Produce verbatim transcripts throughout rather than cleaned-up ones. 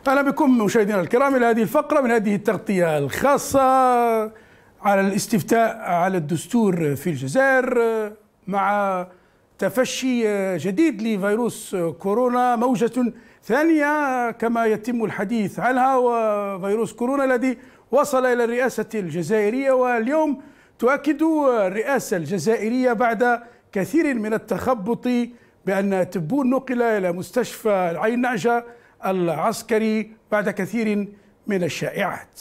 أهلا بكم مشاهدينا الكرام إلى هذه الفقرة من هذه التغطية الخاصة على الاستفتاء على الدستور في الجزائر مع تفشي جديد لفيروس كورونا، موجة ثانية كما يتم الحديث عنها، وفيروس كورونا الذي وصل إلى الرئاسة الجزائرية. واليوم تؤكد الرئاسة الجزائرية بعد كثير من التخبط بأن تبون نقل إلى مستشفى العين نعجة العسكري بعد كثير من الشائعات.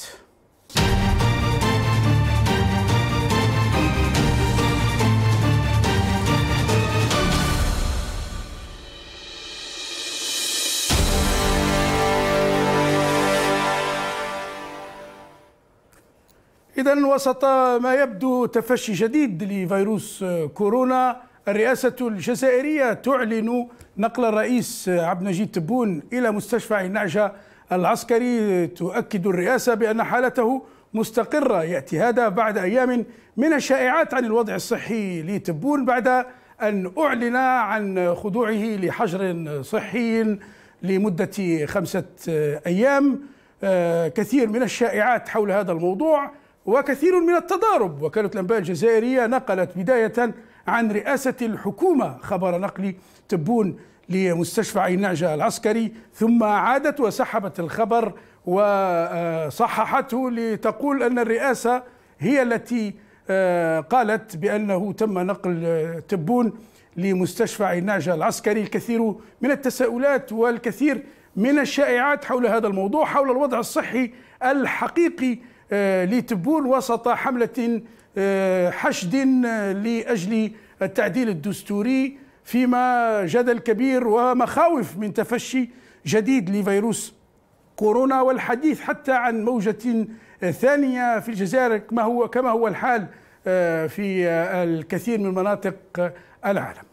إذن وسط ما يبدو تفشي جديد لفيروس كورونا، الرئاسة الجزائرية تعلن نقل الرئيس عبد المجيد تبون إلى مستشفى عين نعجة العسكري. تؤكد الرئاسة بأن حالته مستقرة. يأتي هذا بعد أيام من الشائعات عن الوضع الصحي لتبون بعد أن أعلن عن خضوعه لحجر صحي لمدة خمسة أيام. كثير من الشائعات حول هذا الموضوع وكثير من التضارب. وكالة الأنباء الجزائرية نقلت بداية عن رئاسة الحكومة خبر نقل تبون لمستشفى عين نعجة العسكري، ثم عادت وسحبت الخبر وصححته لتقول أن الرئاسة هي التي قالت بأنه تم نقل تبون لمستشفى عين نعجة العسكري. الكثير من التساؤلات والكثير من الشائعات حول هذا الموضوع، حول الوضع الصحي الحقيقي لتبون وسط حملة حشد لأجل التعديل الدستوري، فيما جدل كبير ومخاوف من تفشي جديد لفيروس كورونا، والحديث حتى عن موجة ثانية في الجزائر كما هو كما هو الحال في الكثير من مناطق العالم.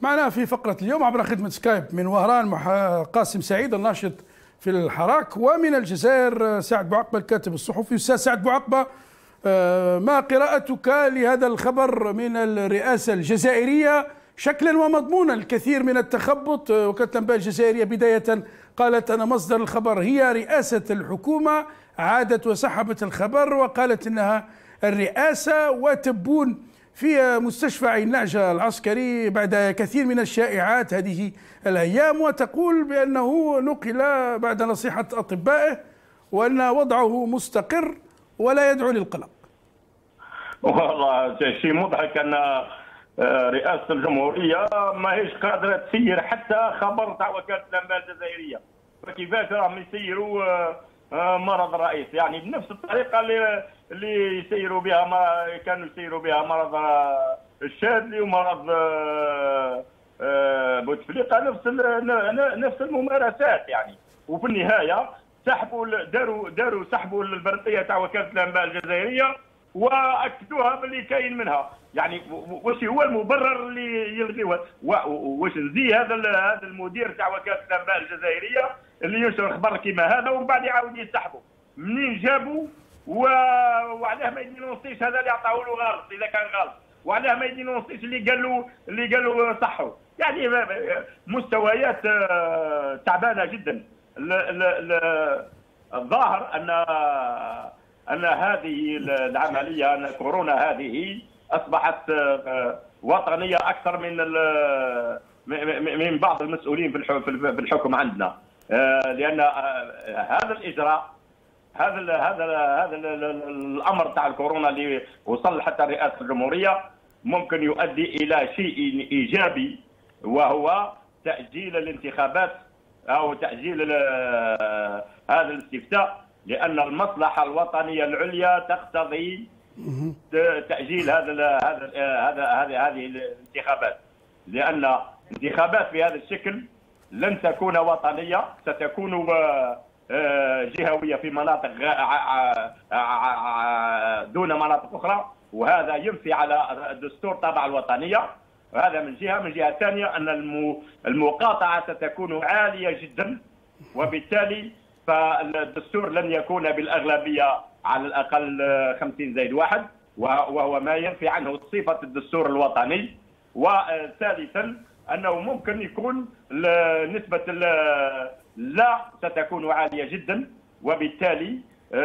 معنا في فقرة اليوم عبر خدمة سكايب من وهران قاسم سعيد الناشط في الحراك، ومن الجزائر سعد بوعقبة الكاتب الصحفي. أستاذ سعد بوعقبة، ما قراءتك لهذا الخبر من الرئاسة الجزائرية شكلا ومضمونا؟ الكثير من التخبط. وكالة الأنباء الجزائرية بداية قالت أن مصدر الخبر هي رئاسة الحكومة، عادت وسحبت الخبر وقالت أنها الرئاسة، وتبون في مستشفى عين نعجة العسكري بعد كثير من الشائعات هذه الأيام، وتقول بأنه نقل بعد نصيحة أطبائه وأن وضعه مستقر ولا يدعو للقلق. والله شيء مضحك أن رئاسة الجمهورية ما هيش قادرة تسير حتى خبر تاع وكالة الأنباء الجزائرية، فكيفاش راهم يسيروا مرض الرئيس؟ يعني بنفس الطريقة اللي اللي يسيروا بها ما كانوا يسيروا بها مرض الشاذلي ومرض بوتفليقة، نفس نفس الممارسات يعني. وفي النهاية سحبوا داروا داروا سحبوا البرقية تاع وكالة الأنباء الجزائرية واكدوها باللي كاين منها. يعني واش هو المبرر اللي يلغيوها؟ واش نزي هذا هذا المدير تاع وكاله الانباء الجزائريه اللي ينشر خبر كيما هذا ومن بعد يعاود يسحبوا؟ منين جابوا؟ وعلاه ما يدينونسيش هذا اللي عطاوه له غلط اذا كان غلط؟ وعلاه ما يدينونسيش اللي قال له اللي قال له صحوا؟ يعني مستويات تعبانه جدا. الظاهر ان أن هذه العملية، أن كورونا هذه أصبحت وطنية أكثر من من بعض المسؤولين في الحكم عندنا، لأن هذا الإجراء هذا ال هذا ال هذا ال الأمر تاع الكورونا اللي وصل حتى رئاسة الجمهورية ممكن يؤدي إلى شيء إيجابي، وهو تأجيل الانتخابات أو تأجيل هذا الاستفتاء، لأن المصلحة الوطنية العليا تقتضي تأجيل هذا هذا هذا هذه هذه الانتخابات، لأن انتخابات بهذا الشكل لن تكون وطنية، ستكون جهوية في مناطق دون مناطق أخرى، وهذا ينفي على الدستور تبع الوطنية. هذا من جهة. من جهة ثانية أن المقاطعة ستكون عالية جدا، وبالتالي فالدستور لن يكون بالأغلبية على الأقل خمسين زائد واحد، وهو ما ينفي عنه صفة الدستور الوطني. وثالثا أنه ممكن يكون نسبة لا ستكون عالية جدا، وبالتالي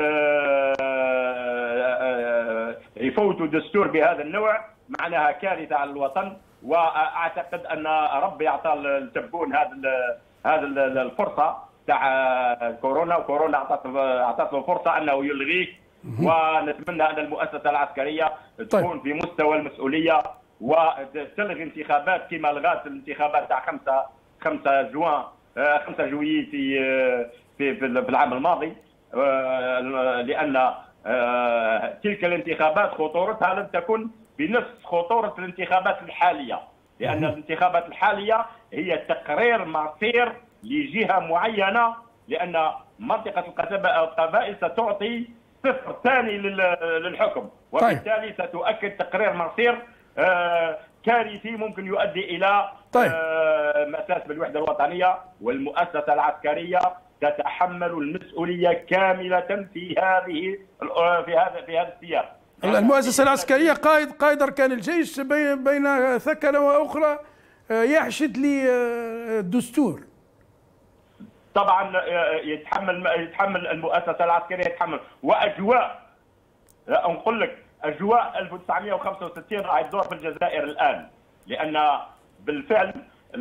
يفوت دستور بهذا النوع معناها كارثة على الوطن. وأعتقد أن ربي أعطى التبون هذا هذا الفرصة تاع كورونا، وكورونا اعطت اعطت له فرصه انه يلغيه. ونتمنى ان المؤسسه العسكريه تكون في مستوى المسؤوليه وتلغي انتخابات كما لغات الانتخابات تاع خمسة خمسة جوان خمسة جويي في في في العام الماضي، لان تلك الانتخابات خطورتها لم تكن بنفس خطوره الانتخابات الحاليه، لان الانتخابات الحاليه هي تقرير مصير لجهه معينه، لان منطقه القبائل ستعطي صفر ثاني للحكم، وبالتالي ستؤكد تقرير مصير كارثي ممكن يؤدي الى طيب. مساس بالوحده الوطنيه. والمؤسسه العسكريه تتحمل المسؤوليه كامله في هذه في هذا في هذا السياق. المؤسسه العسكريه قائد قائد اركان الجيش بين بين ثكنه واخرى يحشد للدستور. طبعا يتحمل يتحمل المؤسسه العسكريه يتحمل. واجواء نقول لك اجواء ألف وتسعمئة وخمسة وستين راح تدور في الجزائر الان، لان بالفعل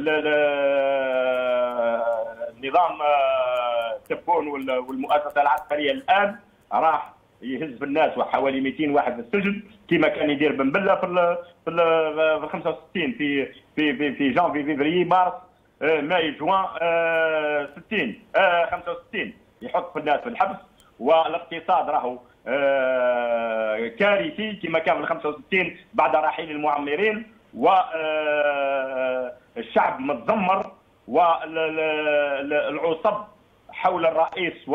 النظام تبون والمؤسسه العسكريه الان راح يهز في الناس، وحوالي مئتين واحد في السجن كما كان يدير بن بله في في خمسة وستين في في في, في جانفي فيفري مارس ماي جوان ستين خمسة وستين يحط في الناس في الحبس. والاقتصاد راهو كارثي كما كان في خمسة وستين بعد رحيل المعمرين، والشعب متذمر، والعصب حول الرئيس و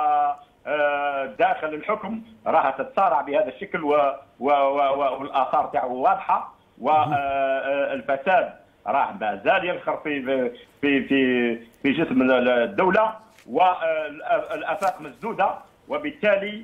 داخل الحكم راها تتصارع بهذا الشكل، والاثار تاعو واضحه، والفساد راه مازال ينخر في في في في جسم الدوله والافاق مسدوده، وبالتالي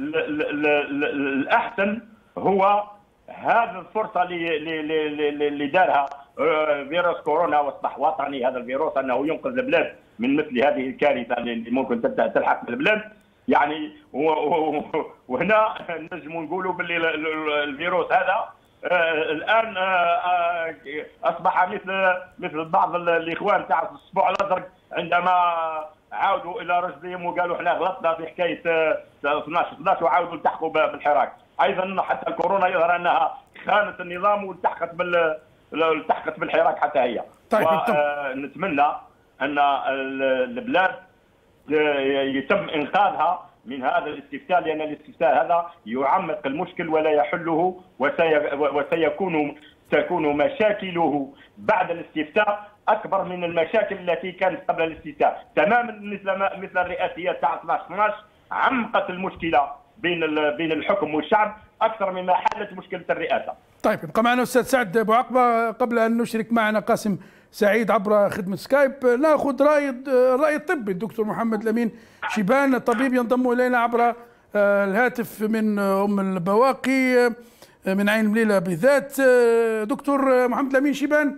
الاحسن هو هذه الفرصه اللي اللي دارها فيروس كورونا واصبح وطني. هذا الفيروس انه ينقذ البلاد من مثل هذه الكارثه اللي ممكن تلحق بالبلاد يعني. وهنا نجم نقولوا باللي الفيروس هذا الان اصبح مثل مثل بعض الاخوان تاع الاسبوع الازرق عندما عاودوا الى رشدهم وقالوا احنا غلطنا في حكايه اثناش اثناش وعاودوا التحقوا بالحراك. ايضا حتى الكورونا يظهر انها خانت النظام والتحقت بال التحقت بالحراك حتى هي. طيب ونتمنى ان البلاد يتم انقاذها من هذا الاستفتاء، لان الاستفتاء هذا يعمق المشكل ولا يحله، وسيكون تكون مشاكله بعد الاستفتاء اكبر من المشاكل التي كانت قبل الاستفتاء تماما. مثل ما مثل الرئاسيات تاع اثناش اثناش عمقت المشكله بين بين الحكم والشعب اكثر مما حلت مشكله الرئاسه. طيب يبقى معنا استاذ سعد ابو عقبه. قبل ان نشرك معنا قاسم سعيد عبر خدمه سكايب، ناخذ راي الراي الطبي الدكتور محمد الامين شيبان، طبيب ينضم الينا عبر الهاتف من ام البواقي من عين مليله بالذات. دكتور محمد الامين شيبان،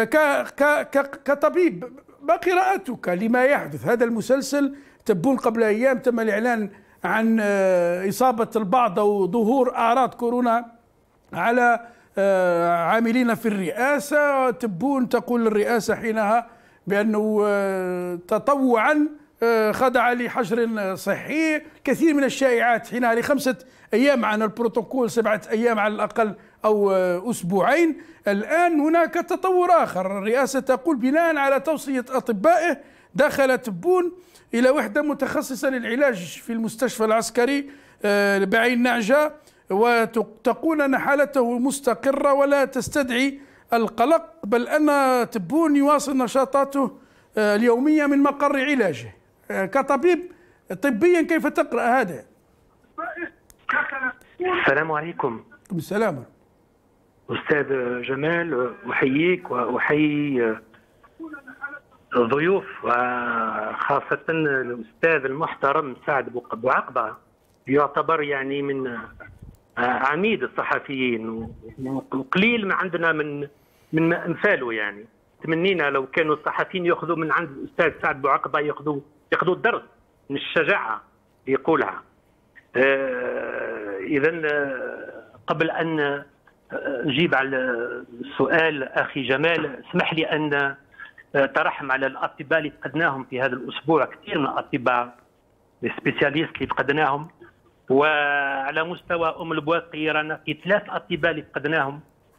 كطبيب ما قراءتك لما يحدث؟ هذا المسلسل تبون قبل ايام تم الاعلان عن اصابه البعض او ظهور اعراض كورونا على عاملين في الرئاسه. تبون تقول الرئاسه حينها بانه تطوعا خضع لحجر صحي. كثير من الشائعات حينها لخمسه ايام عن البروتوكول، سبعه ايام على الاقل او اسبوعين. الان هناك تطور اخر، الرئاسه تقول بناء على توصيه اطبائه دخل تبون الى وحده متخصصه للعلاج في المستشفى العسكري بعين نعجه، وتقول أن حالته مستقرة ولا تستدعي القلق، بل أن تبون يواصل نشاطاته اليومية من مقر علاجه. كطبيب طبيا كيف تقرأ هذا؟ السلام عليكم. السلام. أستاذ جمال، أحييك وأحيي الضيوف وخاصة الأستاذ المحترم سعد أبو عقبة، يعتبر يعني من عميد الصحفيين وقليل ما عندنا من من امثاله. يعني تمنينا لو كانوا الصحفيين ياخذوا من عند الاستاذ سعد أبو عقبة ياخذوا ياخذوا الدرس من الشجاعه اللي يقولها. آه اذا قبل ان نجيب على سؤال اخي جمال، اسمح لي ان ترحم على الاطباء اللي فقدناهم في هذا الاسبوع. كثير من الاطباء السبيسياليست اللي فقدناهم، وعلى مستوى ام البواقي رانا في ثلاث اطباء اللي فقدناهم،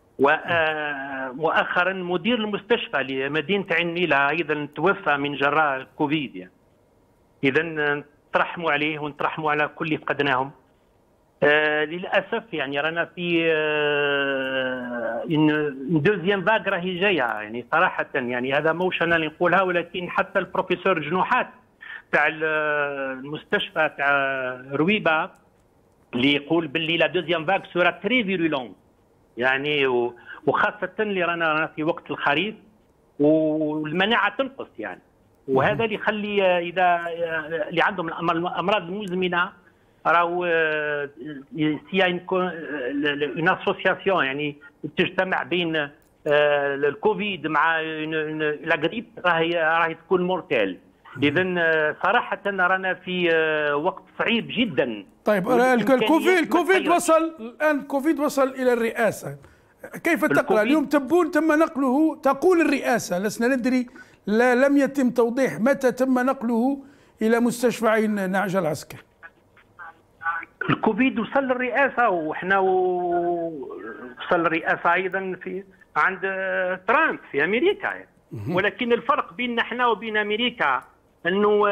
ومؤخرا مدير المستشفى لمدينه عين مليله ايضا توفى من جراء الكوفيد. يعني اذا نترحموا عليه ونترحموا على كل اللي فقدناهم. آه للاسف يعني رانا في آه دوزيام فاغ راهي جايه، يعني صراحه يعني هذا موش انا اللي نقولها، ولكن حتى البروفيسور جنوحات تاع المستشفى تاع رويبه اللي يقول باللي لا دوزيام فاغ سورا تري فيرولون، يعني وخاصه اللي رانا في وقت الخريف والمناعه تنقص يعني. وهذا اللي يخلي اذا اللي عندهم الامراض المزمنه راهو سي اون اسوسياسيون يعني تجتمع بين الكوفيد مع لا غريب راهي راهي تكون مورتال. اذا صراحه رانا في وقت صعيب جدا. طيب الكوفيد الكوفيد وصل الان الكوفيد وصل الى الرئاسه، كيف تقرا اليوم تبون تم نقله؟ تقول الرئاسه، لسنا ندري، لا لم يتم توضيح متى تم نقله الى مستشفى عين نعجه العسكري. الكوفيد وصل للرئاسه، وحنا وصل الرئاسه ايضا في عند ترامب في امريكا يعني. ولكن الفرق بيننا احنا وبين امريكا انه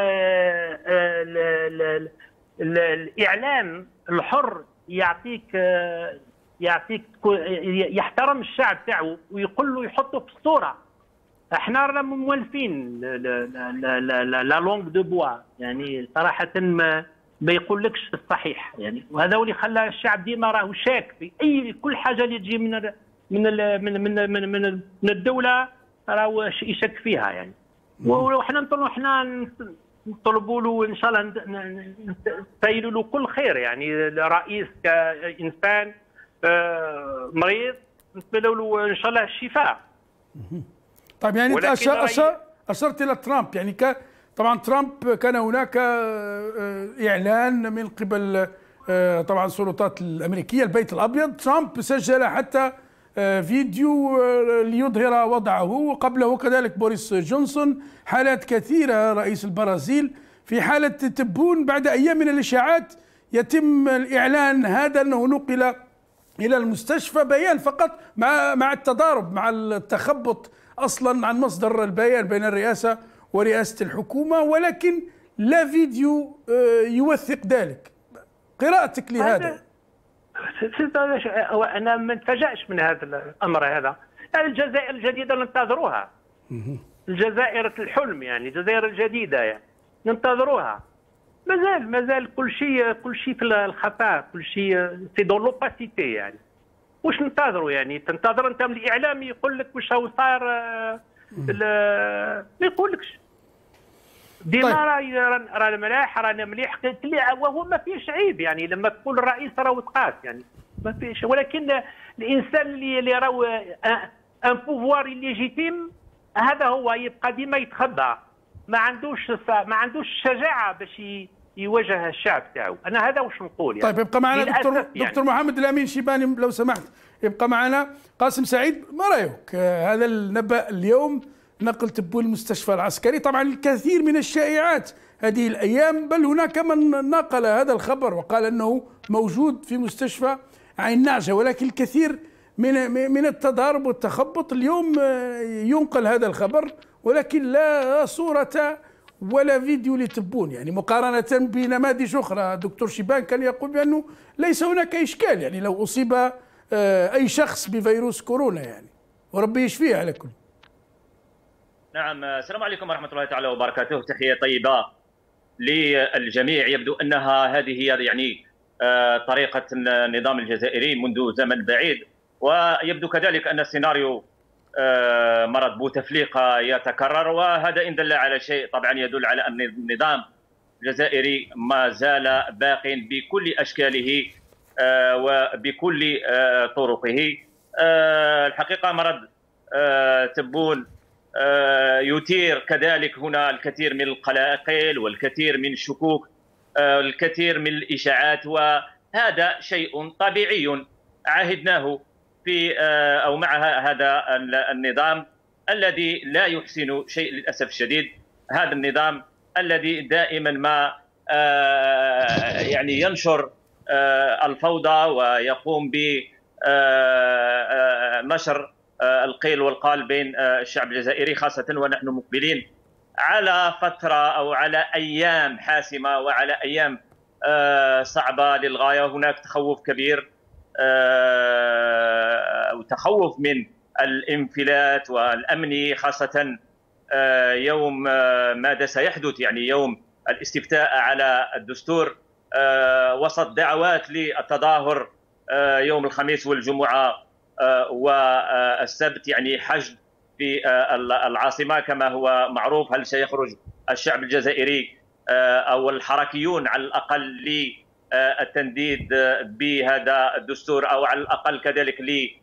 الاعلام الحر يعطيك يعطيك يحترم الشعب تاعو ويقول له يحطه في الصوره. احنا رانا مولفين لا لونغ دو بوا، يعني صراحه ما ما يقولكش الصحيح يعني. وهذا هو اللي خلى الشعب ديما راهو شاك في اي كل حاجه اللي تجي من من من من من, من الدوله راهو يشك فيها يعني. وحنا نطلبوا حنا نطلبوا له ان شاء الله نسيلوا له كل خير يعني. الرئيس كانسان مريض نتمنوا له ان شاء الله الشفاء. طيب يعني انت أشر أشر اشرت الى ترامب يعني ك طبعا ترامب كان هناك اعلان من قبل طبعا السلطات الامريكيه البيت الابيض. ترامب سجل حتى فيديو ليظهر وضعه، وقبله كذلك بوريس جونسون، حالات كثيره، رئيس البرازيل في حاله تبون. بعد ايام من الاشاعات يتم الاعلان هذا انه نقل الى المستشفى، بيان فقط مع مع التضارب مع التخبط اصلا عن مصدر البيان بين الرئاسه ورئاسه الحكومه، ولكن لا فيديو يوثق ذلك. قراءتك لهذا؟ انا ما نتفاجأش من هذا الامر هذا. الجزائر الجديده ننتظروها، الجزائر الحلم يعني، الجزائر الجديده يعني ننتظروها. مازال مازال كل شيء كل شيء في الخفاء، كل شيء سي دون لوباسيتي يعني. واش ننتظروا يعني؟ تنتظر انت من الاعلام يقول لك واش هو صار؟ ما يقولكش. ديما راهي رانا ملاح رانا مليح، وهو ما فيش عيب يعني لما تقول الرئيس راه تقاس يعني ما فيش. ولكن الانسان اللي اللي راهو ان بوفوار ليجيتيم هذا هو يبقى ديما يتخبى، ما عندوش ما عندوش الشجاعه باش يواجه الشعب تاعو. انا هذا واش نقول يعني. طيب يبقى معنا دكتور يعني. دكتور محمد الامين شيباني لو سمحت يبقى معنا. قاسم سعيد، ما رايك هذا النبأ اليوم نقل تبون المستشفى العسكري؟ طبعا الكثير من الشائعات هذه الايام، بل هناك من نقل هذا الخبر وقال انه موجود في مستشفى عين نعجه، ولكن الكثير من من التضارب والتخبط. اليوم ينقل هذا الخبر ولكن لا صورة ولا فيديو لتبون، يعني مقارنة بنماذج أخرى. دكتور شيبان كان يقول بأنه ليس هناك إشكال يعني لو أصيب أي شخص بفيروس كورونا يعني، وربي يشفيه على كل. نعم، السلام عليكم ورحمة الله تعالى وبركاته. تحية طيبة للجميع. يبدو أنها هذه هي يعني طريقة النظام الجزائري منذ زمن بعيد، ويبدو كذلك أن السيناريو مرض بوتفليقة يتكرر، وهذا إن دل على شيء طبعا يدل على أن النظام الجزائري ما زال باق بكل أشكاله وبكل طرقه. الحقيقة مرض تبون يثير كذلك هنا الكثير من القلاقل والكثير من الشكوك، الكثير من الإشاعات، وهذا شيء طبيعي عهدناه في أو مع هذا النظام الذي لا يحسن شيء للأسف الشديد. هذا النظام الذي دائما ما يعني ينشر الفوضى ويقوم بنشر القيل والقال بين الشعب الجزائري، خاصة ونحن مقبلين على فترة أو على أيام حاسمة وعلى أيام صعبة للغاية. هناك تخوف كبير أو تخوف من الانفلات والأمني، خاصة يوم ماذا سيحدث يعني يوم الاستفتاء على الدستور، وسط دعوات للتظاهر يوم الخميس والجمعة والسبت، يعني حشد في العاصمة كما هو معروف. هل سيخرج الشعب الجزائري أو الحركيون على الأقل للتنديد بهذا الدستور، أو على الأقل كذلك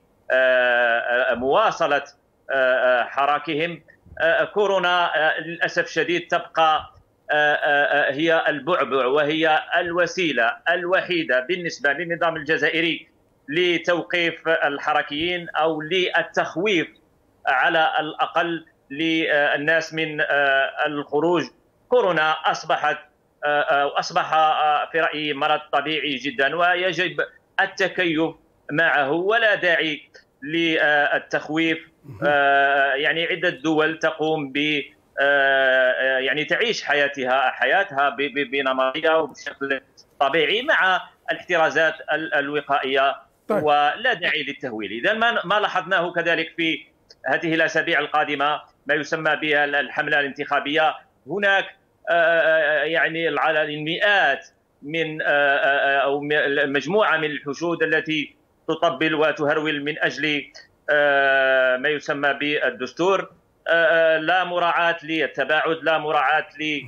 لمواصلة حراكهم؟ كورونا للأسف الشديد تبقى هي البعبع وهي الوسيلة الوحيدة بالنسبة للنظام الجزائري لتوقيف الحركيين أو للتخويف على الأقل للناس من الخروج. كورونا أصبحت أصبح في رأيي مرض طبيعي جدا ويجب التكيف معه، ولا داعي للتخويف. يعني عدة دول تقوم ب يعني تعيش حياتها حياتها بنمطية وبشكل طبيعي مع الاحترازات الوقائية. طيب. ولا داعي للتهويل. إذا ما لاحظناه كذلك في هذه الأسابيع القادمة ما يسمى بها الحملة الانتخابية، هناك يعني المئات من أو مجموعة من الحشود التي تطبل وتهرول من أجل ما يسمى بالدستور. لا مراعاة للتباعد، لا مراعاة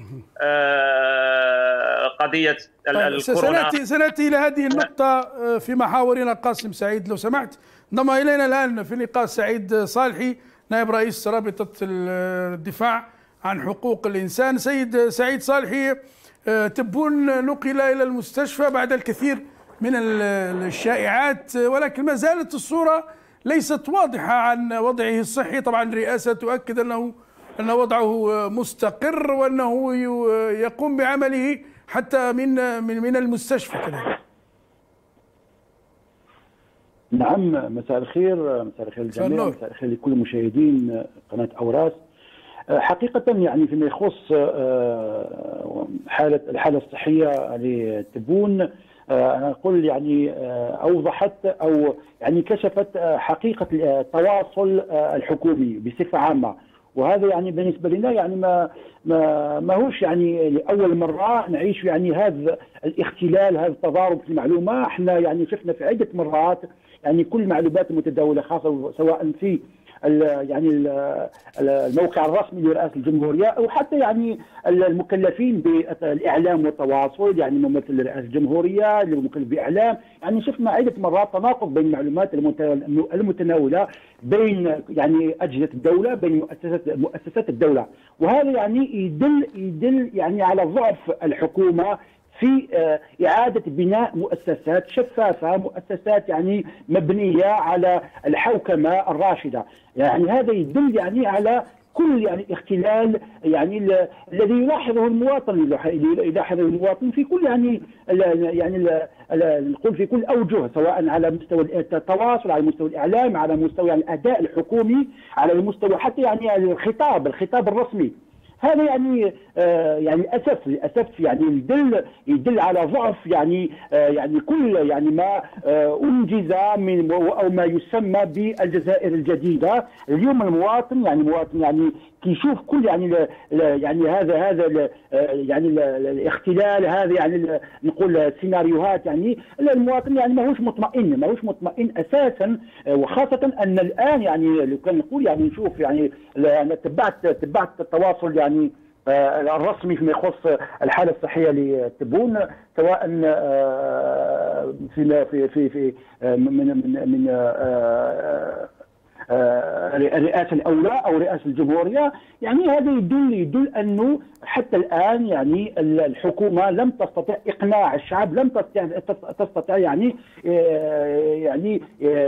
لقضية الكورونا. سنأتي سنأتي إلى هذه النقطة في محاورنا. قاسم سعيد لو سمحت. انضم إلينا الآن في اللقاء سعيد صالحي نائب رئيس رابطة الدفاع عن حقوق الإنسان. سيد سعيد صالحي، تبون نقل إلى المستشفى بعد الكثير من الشائعات، ولكن ما زالت الصورة ليست واضحة عن وضعه الصحي. طبعا الرئاسة تؤكد أنه أن وضعه مستقر وأنه يقوم بعمله حتى من من من المستشفى كذلك. نعم، مساء الخير. مساء الخير للجميع، مساء الخير لكل مشاهدين قناة أوراس. حقيقة يعني فيما يخص حالة الحالة الصحية لتبون، أنا أقول يعني أوضحت أو يعني كشفت حقيقة التواصل الحكومي بصفة عامة، وهذا يعني بالنسبة لنا يعني ما ما ماهوش يعني لأول مرة نعيش يعني هذا الاختلال، هذا التضارب في المعلومة. احنا يعني شفنا في عدة مرات يعني كل المعلومات المتداولة، خاصة سواء في يعني الموقع الرسمي لرئاسة الجمهورية أو حتى يعني المكلفين بالإعلام والتواصل، يعني ممثل رئاسة الجمهورية المكلف بالإعلام، يعني شفنا عدة مرات تناقض بين المعلومات المتناولة بين يعني أجهزة الدولة، بين مؤسسات مؤسسات الدولة، وهذا يعني يدل يدل يعني على ضعف الحكومة في إعادة بناء مؤسسات شفافة، مؤسسات يعني مبنية على الحوكمة الراشدة. يعني هذا يدل يعني على كل يعني اختلال يعني الذي يلاحظه المواطن، يلاحظه المواطن في كل يعني يعني نقول في كل أوجه، سواء على مستوى التواصل، على مستوى الإعلام، على مستوى يعني الأداء الحكومي، على المستوى حتى يعني الخطاب الخطاب الرسمي. هذا يعني آه يعني للاسف للاسف يعني يدل يدل على ضعف يعني آه يعني كل يعني ما آه انجز من او ما يسمى بالجزائر الجديده. اليوم المواطن يعني المواطن يعني كيشوف كل يعني يعني هذا هذا يعني الاختلال، هذا يعني نقول سيناريوهات، يعني المواطن يعني ماهوش مطمئن ماهوش مطمئن اساسا، وخاصه ان الان يعني لو كان نقول يعني نشوف يعني انا تبعت تبعت التواصل يعني الرسمي فيما يخص الحاله الصحيه لتبون، سواء في في في في من من من الرئاسة الأولى أو رئاسة الجمهورية. يعني هذا يدل يدل أنه حتى الآن يعني الحكومة لم تستطع إقناع الشعب، لم تستطع تستطع يعني يعني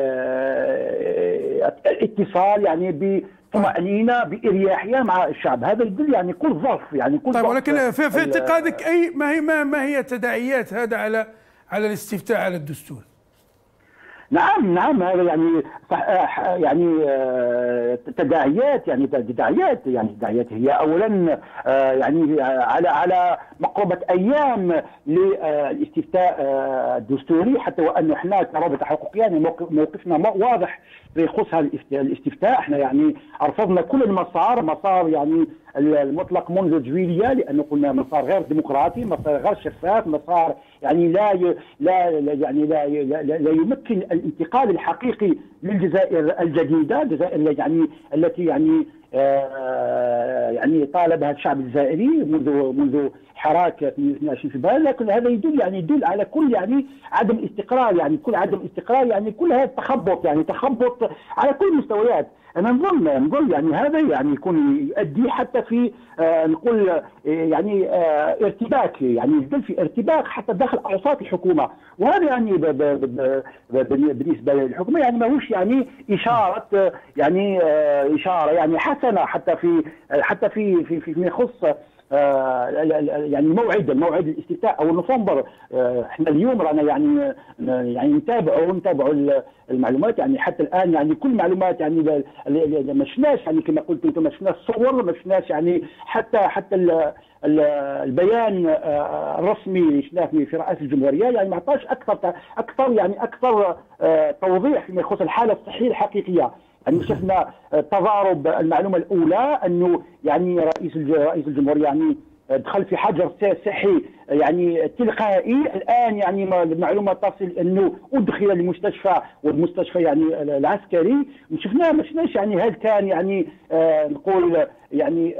الاتصال يعني بطمأنينة بإريحية مع الشعب. هذا يدل يعني كل ظرف يعني كل طيب، ولكن في, في اعتقادك أي ما هي ما, ما هي تداعيات هذا على على الاستفتاء على الدستور؟ نعم نعم هذا يعني يعني تداعيات يعني تداعيات يعني تداعيات هي اولا يعني على على مقربة ايام للاستفتاء الدستوري، حتى وان احنا كرابطة حقوقية يعني موقفنا واضح بخصوص هذا الاستفتاء. احنا يعني رفضنا كل المسار مسار يعني المطلق منذ جويلية، لانه قلنا مسار غير ديمقراطي، مسار غير شفاف، مسار يعني لا ي... لا يعني لا ي... لا, لا يمكن الانتقال الحقيقي للجزائر الجديدة، الجزائر يعني التي يعني آه يعني طالبها الشعب الجزائري منذ منذ حراك في اثنين وعشرين فبراير. لكن هذا يدل يعني يدل على كل يعني عدم استقرار، يعني كل عدم استقرار، يعني كل هذا تخبط يعني تخبط على كل المستويات. انا نظن نقول يعني هذا يعني يكون يؤدي حتى في آه نقول آه يعني آه ارتباك، يعني يدل في ارتباك حتى داخل اوساط الحكومه، وهذا يعني ب ب ب ب بالنسبه للحكومه يعني ماهوش يعني اشاره آه يعني آه اشاره يعني حسنه حتى في حتى في في فيما يخص آه يعني موعد موعد الاستفتاء او نوفمبر. آه احنا اليوم رانا يعني يعني نتابعوا نتابعوا المعلومات، يعني حتى الان يعني كل المعلومات يعني ما شفناش يعني كما قلت انتم ما شفناش الصور، ما شفناش يعني حتى حتى البيان آه الرسمي اللي شفناه في رئاسه الجمهوريه، يعني ما عطاش اكثر اكثر يعني اكثر آه توضيح فيما يخص الحاله الصحيه الحقيقيه. يعني شفنا تضارب المعلومه الاولى انه يعني رئيس رئيس الجمهوريه يعني دخل في حجر صحي يعني تلقائي. الان يعني المعلومه تصل انه ادخل للمستشفى، والمستشفى يعني العسكري. وشفناه ما شفناش يعني هل كان يعني آه نقول يعني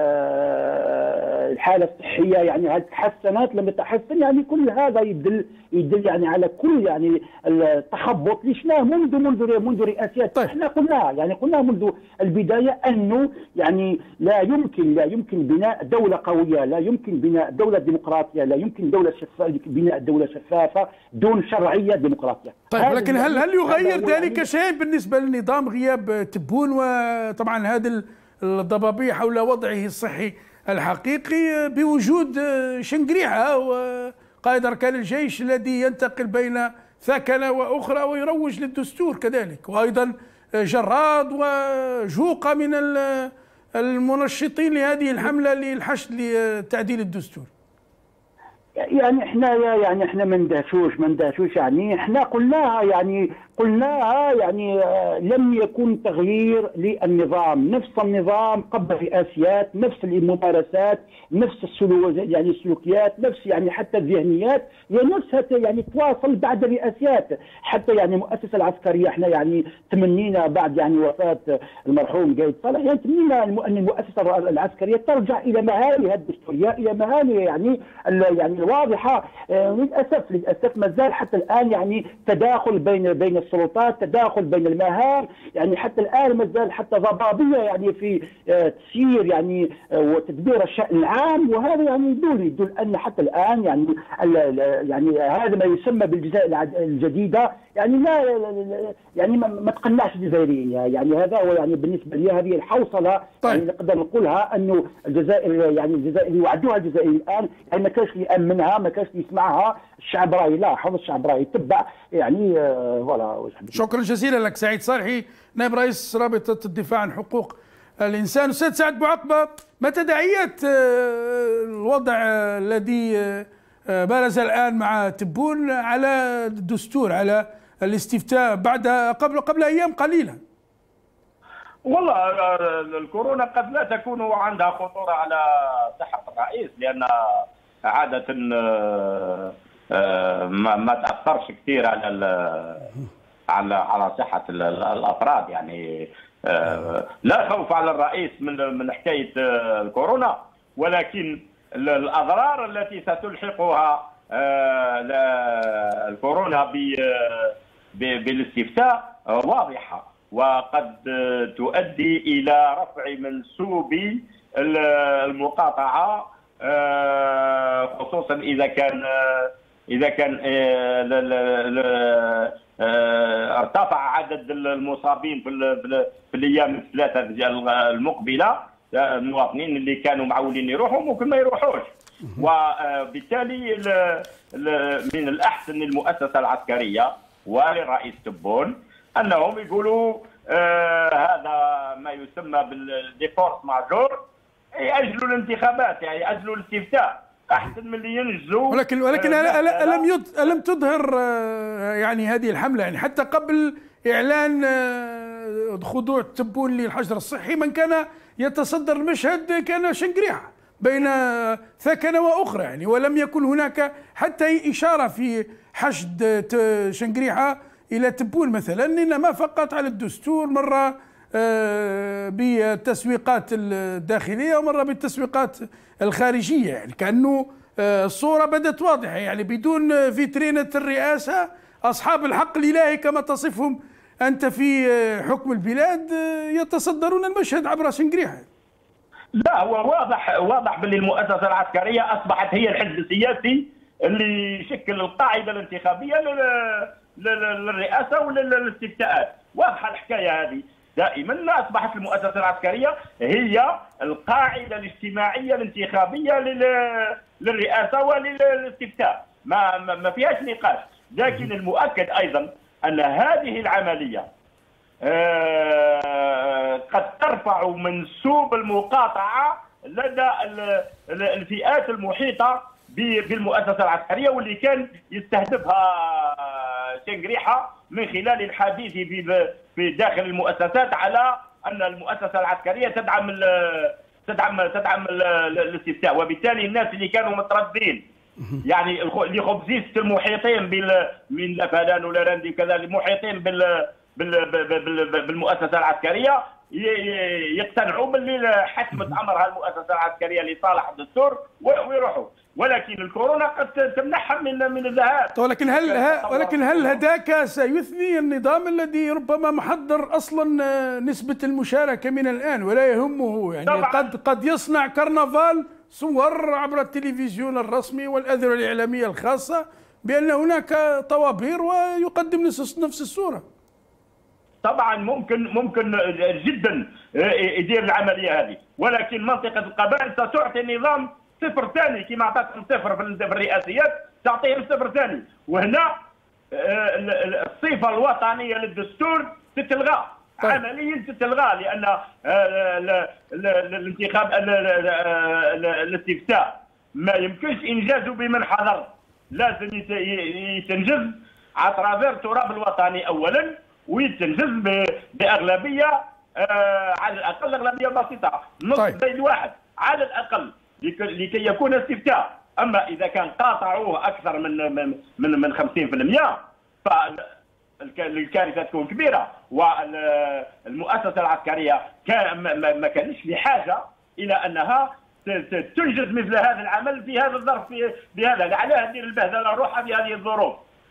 آه الحاله الصحيه يعني هل تحسنت لم تتحسن؟ يعني كل هذا يدل يدل يعني على كل يعني التخبط اللي شفناه منذ منذ منذ رئاسات. طيب. احنا قلنا يعني قلنا منذ البدايه انه يعني لا يمكن لا يمكن بناء دوله قويه، لا يمكن بناء دوله ديمقراطيه، لا يمكن دوله شفافه بناء دوله شفافه دون شرعيه ديمقراطيه. طيب لكن هل هل يغير ذلك شيء بالنسبه للنظام غياب تبون وطبعا هذه الضبابيه حول وضعه الصحي الحقيقي بوجود شنقريحه وقائد اركان الجيش الذي ينتقل بين ثكنه واخرى ويروج للدستور كذلك، وايضا جراد وجوقه من المنشطين لهذه الحمله للحشد لتعديل الدستور؟ يعني احنا يعني احنا ما ندهشوش ما ندهشوش يعني احنا قلناها يعني قلناها يعني لم يكن تغيير للنظام، نفس النظام قبل الرئاسيات، نفس الممارسات، نفس السلوك يعني السلوكيات، نفس يعني حتى الذهنيات هي نفسها يعني تواصل بعد الرئاسيات. حتى يعني المؤسسه العسكريه احنا يعني تمنينا بعد يعني وفاه المرحوم قايد صالح يعني تمنينا ان المؤسسه العسكريه ترجع الى مهامها الدستوريه، الى مهامها يعني يعني الواضحه. للاسف للاسف ما زال حتى الان يعني تداخل بين بين السلطات، تداخل بين المهام، يعني حتى الان ما زال حتى ضبابيه يعني في تسيير يعني وتدبير الشأن العام. وهذا يعني يدل يدل ان حتى الان يعني يعني هذا ما يسمى بالجزائر الجديده يعني لا يعني ما تقنعش الجزائريين. يعني هذا هو يعني بالنسبه لي هذه الحوصله. طيب. يعني نقدر نقولها انه الجزائر يعني الجزائر اللي وعدوها الجزائريين الان يعني ما كانش يامنها، ما كانش يسمعها الشعب راهي لاحظ، الشعب راهي يتبع يعني فوالا. شكرا جزيلا لك سعيد صالحي نائب رئيس رابطه الدفاع عن حقوق الانسان. استاذ سعد بوعقبه، ما تداعيات الوضع الذي بارز الان مع تبون على الدستور، على الاستفتاء بعد قبل قبل ايام قليله؟ والله الكورونا قد لا تكون عندها خطوره على صحه الرئيس، لان عاده ما ما تاثرش كثير على على على صحه الافراد. يعني لا خوف على الرئيس من من حكايه الكورونا، ولكن الاضرار التي ستلحقها الكورونا بالاستفتاء واضحه، وقد تؤدي الى رفع منسوب المقاطعه، خصوصا اذا كان اذا كان ارتفع عدد المصابين في في الايام الثلاثه المقبله. المواطنين اللي كانوا معولين يروحوا ممكن ما يروحوش، وبالتالي من الاحسن للمؤسسه العسكريه وللرئيس تبون انهم يقولوا آه هذا ما يسمى بالديفورس ماجور، ياجلوا الانتخابات، يعني ياجلوا الاستفتاء احسن من اللي ينجزوا. ولكن ولكن آه الم الم تظهر آه يعني هذه الحمله يعني حتى قبل اعلان آه خضوع تبون للحجر الصحي من كان يتصدر المشهد كان شنقريحه بين ثكنه واخرى يعني، ولم يكن هناك حتى اشاره في حشد شنقريحه الى تبون مثلا، انما فقط على الدستور، مره بالتسويقات الداخليه ومره بالتسويقات الخارجيه، يعني كانه الصوره بدت واضحه يعني بدون فيترينه الرئاسه اصحاب الحق الالهي كما تصفهم انت في حكم البلاد يتصدرون المشهد عبر شنقريحه. لا هو واضح واضح باللي المؤسسه العسكريه اصبحت هي الحزب السياسي اللي يشكل القاعده الانتخابيه للرئاسه وللاستفتاءات. واضحه الحكايه هذه دائما، اصبحت المؤسسه العسكريه هي القاعده الاجتماعيه الانتخابيه للرئاسه وللاستفتاء، ما ما فيهاش نقاش. لكن المؤكد ايضا ان هذه العمليه قد ترفع منسوب المقاطعه لدى الفئات المحيطه بالمؤسسه العسكريه، واللي كان يستهدفها شنقريحه من خلال الحديث في في داخل المؤسسات على ان المؤسسه العسكريه تدعم تدعم تدعم الاستفتاء، وبالتالي الناس اللي كانوا مترددين يعني لخبزيست المحيطين من لافالان ولا راندي كذا المحيطين بال بالمؤسسه العسكريه يقتنعوا باللي حسمت امرها المؤسسه العسكريه لصالح الدستور ويروحوا، ولكن الكورونا قد تمنحهم من من الذهاب. ولكن هل ولكن هل هذاك سيثني النظام الذي ربما محضر اصلا نسبه المشاركه من الان ولا يهمه يعني طبعاً. قد قد يصنع كرنفال صور عبر التلفزيون الرسمي والاذرع الاعلاميه الخاصه بان هناك طوابير ويقدم نفس نفس الصوره. طبعا ممكن ممكن جدا يدير العمليه هذه، ولكن منطقه القبائل ستعطي النظام صفر ثاني كما اعطتهم صفر في الرئاسيات تعطيهم صفر ثاني، وهنا الصفه الوطنيه للدستور تتلغى طيب. عمليا تتلغى لان الانتخاب الاستفتاء ما يمكنش انجازه بمن حضر، لازم يتنجز على ترافير التراب الوطني اولا ويتنجز باغلبيه آه على الاقل اغلبيه بسيطه نص طيب. زائد واحد على الاقل لكي يكون استفتاء، اما اذا كان قاطعوه اكثر من من من خمسين بالمئة فالكارثه تكون كبيره، والمؤسسه العسكريه كان ما كانش بحاجه الى انها تنجز مثل هذا العمل في هذا الظرف في هذا، علاه دير البهدله روحها في هذه الظروف،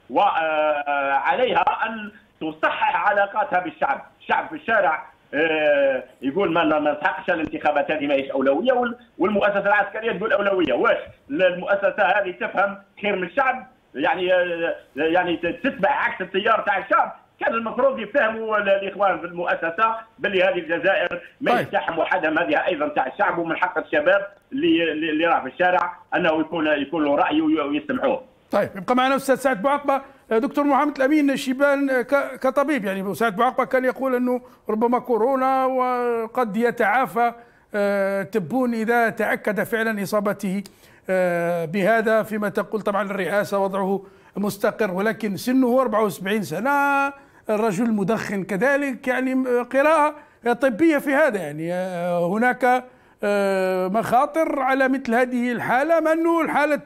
وعليها ان تصحح علاقاتها بالشعب، الشعب في الشارع يقول ما نستحقش الانتخابات هذه ماهيش اولويه، والمؤسسه العسكريه تقول اولويه، واش المؤسسه هذه تفهم خير من الشعب؟ يعني يعني تتبع عكس التيار تاع الشعب، كان المفروض يفهموا الاخوان في المؤسسه باللي هذه الجزائر ما يستحم وحدهم، هذه ايضا تاع الشعب ومن حق الشباب اللي اللي راه في الشارع انه يكون يكون له راي ويسمعوه. طيب يبقى معنا استاذ سعد بوعقبه. دكتور محمد الامين شيبان كطبيب يعني سعد بوعقبه كان يقول انه ربما كورونا وقد يتعافى تبون اذا تاكد فعلا اصابته بهذا، فيما تقول طبعا الرئاسه وضعه مستقر، ولكن سنه أربعة وسبعين سنه، الرجل مدخن كذلك، يعني قراءه طبيه في هذا، يعني هناك مخاطر على مثل هذه الحاله، مع انه الحاله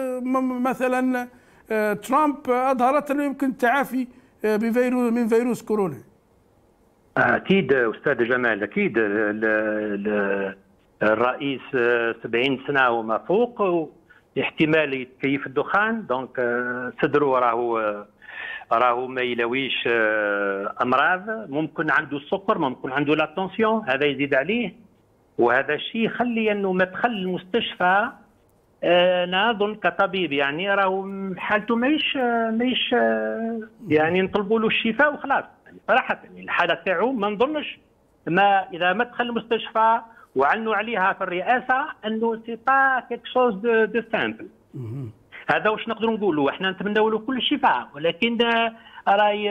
مثلا ترامب اظهرت انه يمكن التعافي بفيروس من فيروس كورونا. اكيد استاذ جمال، اكيد الرئيس سبعين سنه وما فوق، احتمال يتكيف الدخان، دونك صدره راهو راهو ما يلويش امراض، ممكن عنده السكر، ممكن عنده لاتونسيون، هذا يزيد عليه، وهذا الشيء يخلي انه مدخل المستشفى انا اظن كطبيب يعني راهو حالته ماهيش ماهيش يعني نطلبوا له الشفاء وخلاص، يعني صراحه يعني الحاله تاعو ما نظنش، ما اذا ما دخل المستشفى وعنوا عليها في الرئاسه انه سي با كيك شوز دو دو سامبل. هذا واش نقدروا نقولوا، احنا نتمنوا له كل الشفاء، ولكن راي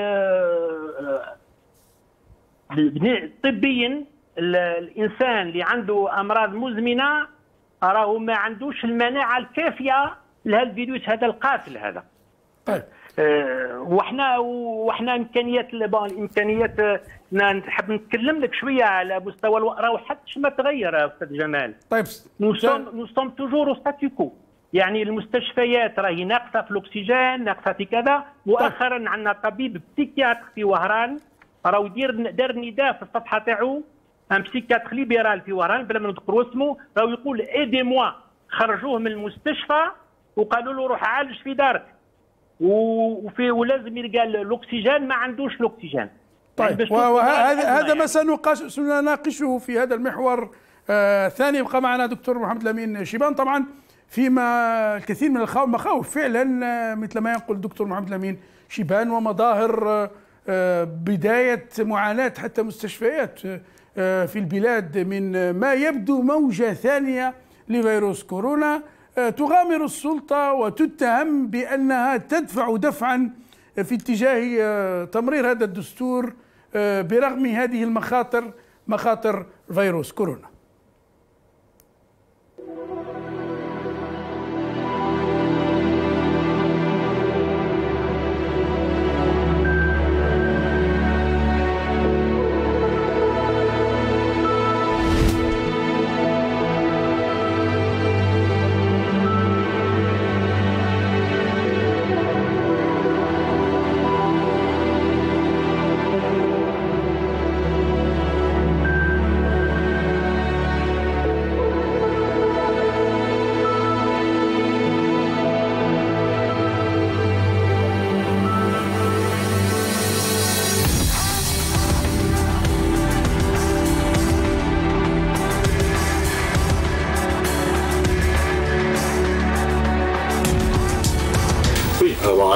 طبيا الانسان اللي عنده امراض مزمنه راهو ما عندوش المناعه الكافيه لهذا الفيروس هذا القاتل هذا. طيب أه وحنا وحنا امكانيات الامكانيات نحب نتكلم لك شويه على مستوى راهو حتى ما تغير استاذ جمال. طيب نو سوم توجور ستاتيكو، يعني المستشفيات راهي ناقصه في الاكسجين، ناقصه في كذا. مؤخرا طيب. عندنا طبيب بسيكياتر في وهران راهو يدير دار نداء في الصفحه تاعو، ان بسيكياتر ليبرال في وهران بلا ما نذكروا اسمه، راهو يقول ايدي موا، خرجوه من المستشفى وقالوا له روح عالج في دارك، وفي ولازم يلقى الاكسجين، ما عندوش الاكسجين. طيب يعني وهذا هذا ما سنناقشه في هذا المحور آه ثاني. يبقى معنا دكتور محمد الامين شيبان. طبعا فيما الكثير من المخاوف فعلا مثل ما يقول الدكتور محمد الامين شيبان، ومظاهر آه بدايه معاناه حتى مستشفيات آه في البلاد من ما يبدو موجه ثانيه لفيروس كورونا. آه تغامر السلطه وتتهم بانها تدفع دفعا في اتجاه آه تمرير هذا الدستور آه برغم هذه المخاطر، مخاطر فيروس كورونا.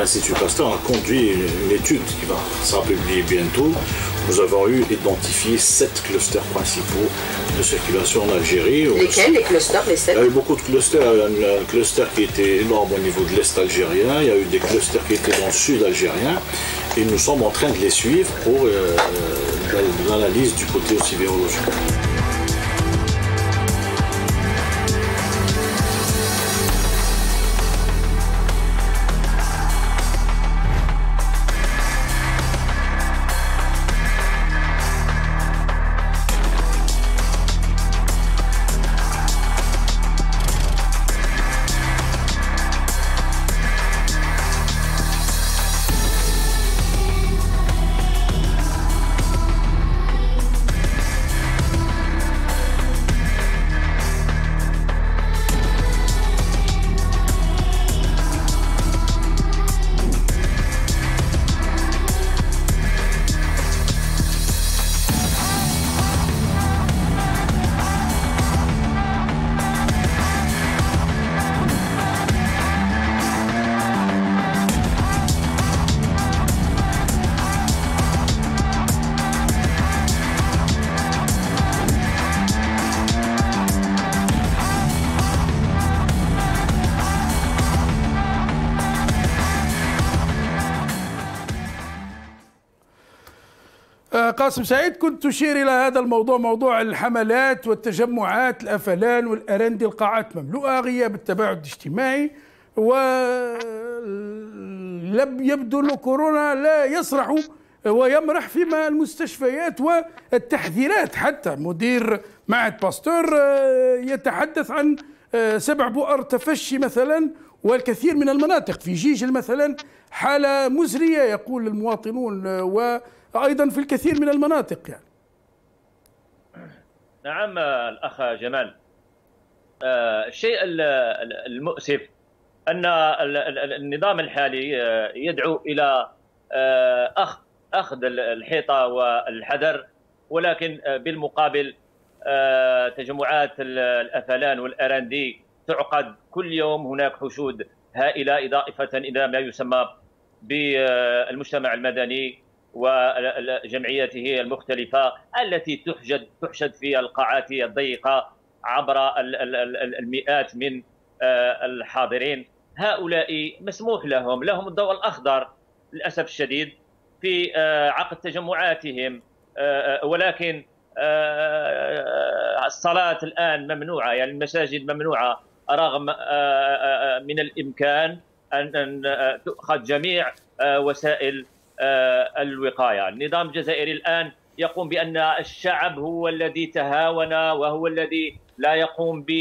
l'Institut Pasteur a conduit une étude qui va sera publiée bientôt. Nous avons eu identifié sept clusters principaux de circulation en Algérie. Lesquels, les clusters, les sept? Il y a eu beaucoup de clusters. Il y a eu un cluster qui était énorme au niveau de l'Est algérien. Il y a eu des clusters qui étaient dans le Sud algérien. Et nous sommes en train de les suivre pour euh, l'analyse du côté aussi virologique. قاسم سعيد، كنت تشير إلى هذا الموضوع، موضوع الحملات والتجمعات، الأفلان والأرندي، القاعات مملوءة، غياب التباعد الاجتماعي، ويبدو أن كورونا لا يسرح ويمرح فيما المستشفيات والتحذيرات. حتى مدير معهد باستور يتحدث عن سبع بؤر تفشي مثلا، والكثير من المناطق في جيجل مثلا حالة مزرية يقول المواطنون، وأيضا في الكثير من المناطق يعني. نعم الأخ جمال، الشيء المؤسف أن النظام الحالي يدعو إلى أخذ أخذ الحيطة والحذر، ولكن بالمقابل تجمعات الأفلان والأراندي تعقد كل يوم. هناك حشود هائلة إضافة إلى ما يسمى بالمجتمع المدني وجمعياته المختلفة التي تحشد تحشد في القاعات الضيقة عبر المئات من الحاضرين. هؤلاء مسموح لهم لهم الضوء الأخضر للأسف الشديد في عقد تجمعاتهم، ولكن الصلاة الآن ممنوعة، يعني المساجد ممنوعة رغم من الإمكان أن تؤخذ جميع وسائل الوقاية. النظام الجزائري الآن يقوم بأن الشعب هو الذي تهاون وهو الذي لا يقوم ب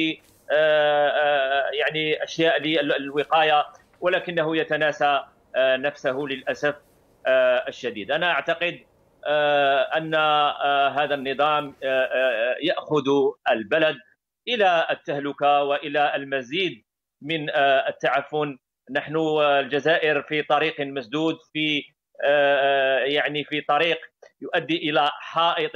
يعني أشياء للوقاية، ولكنه يتناسى نفسه للأسف الشديد. أنا أعتقد أن هذا النظام يأخذ البلد إلى التهلكة وإلى المزيد من التعفن. نحن الجزائر في طريق مسدود، في يعني في طريق يؤدي إلى حائط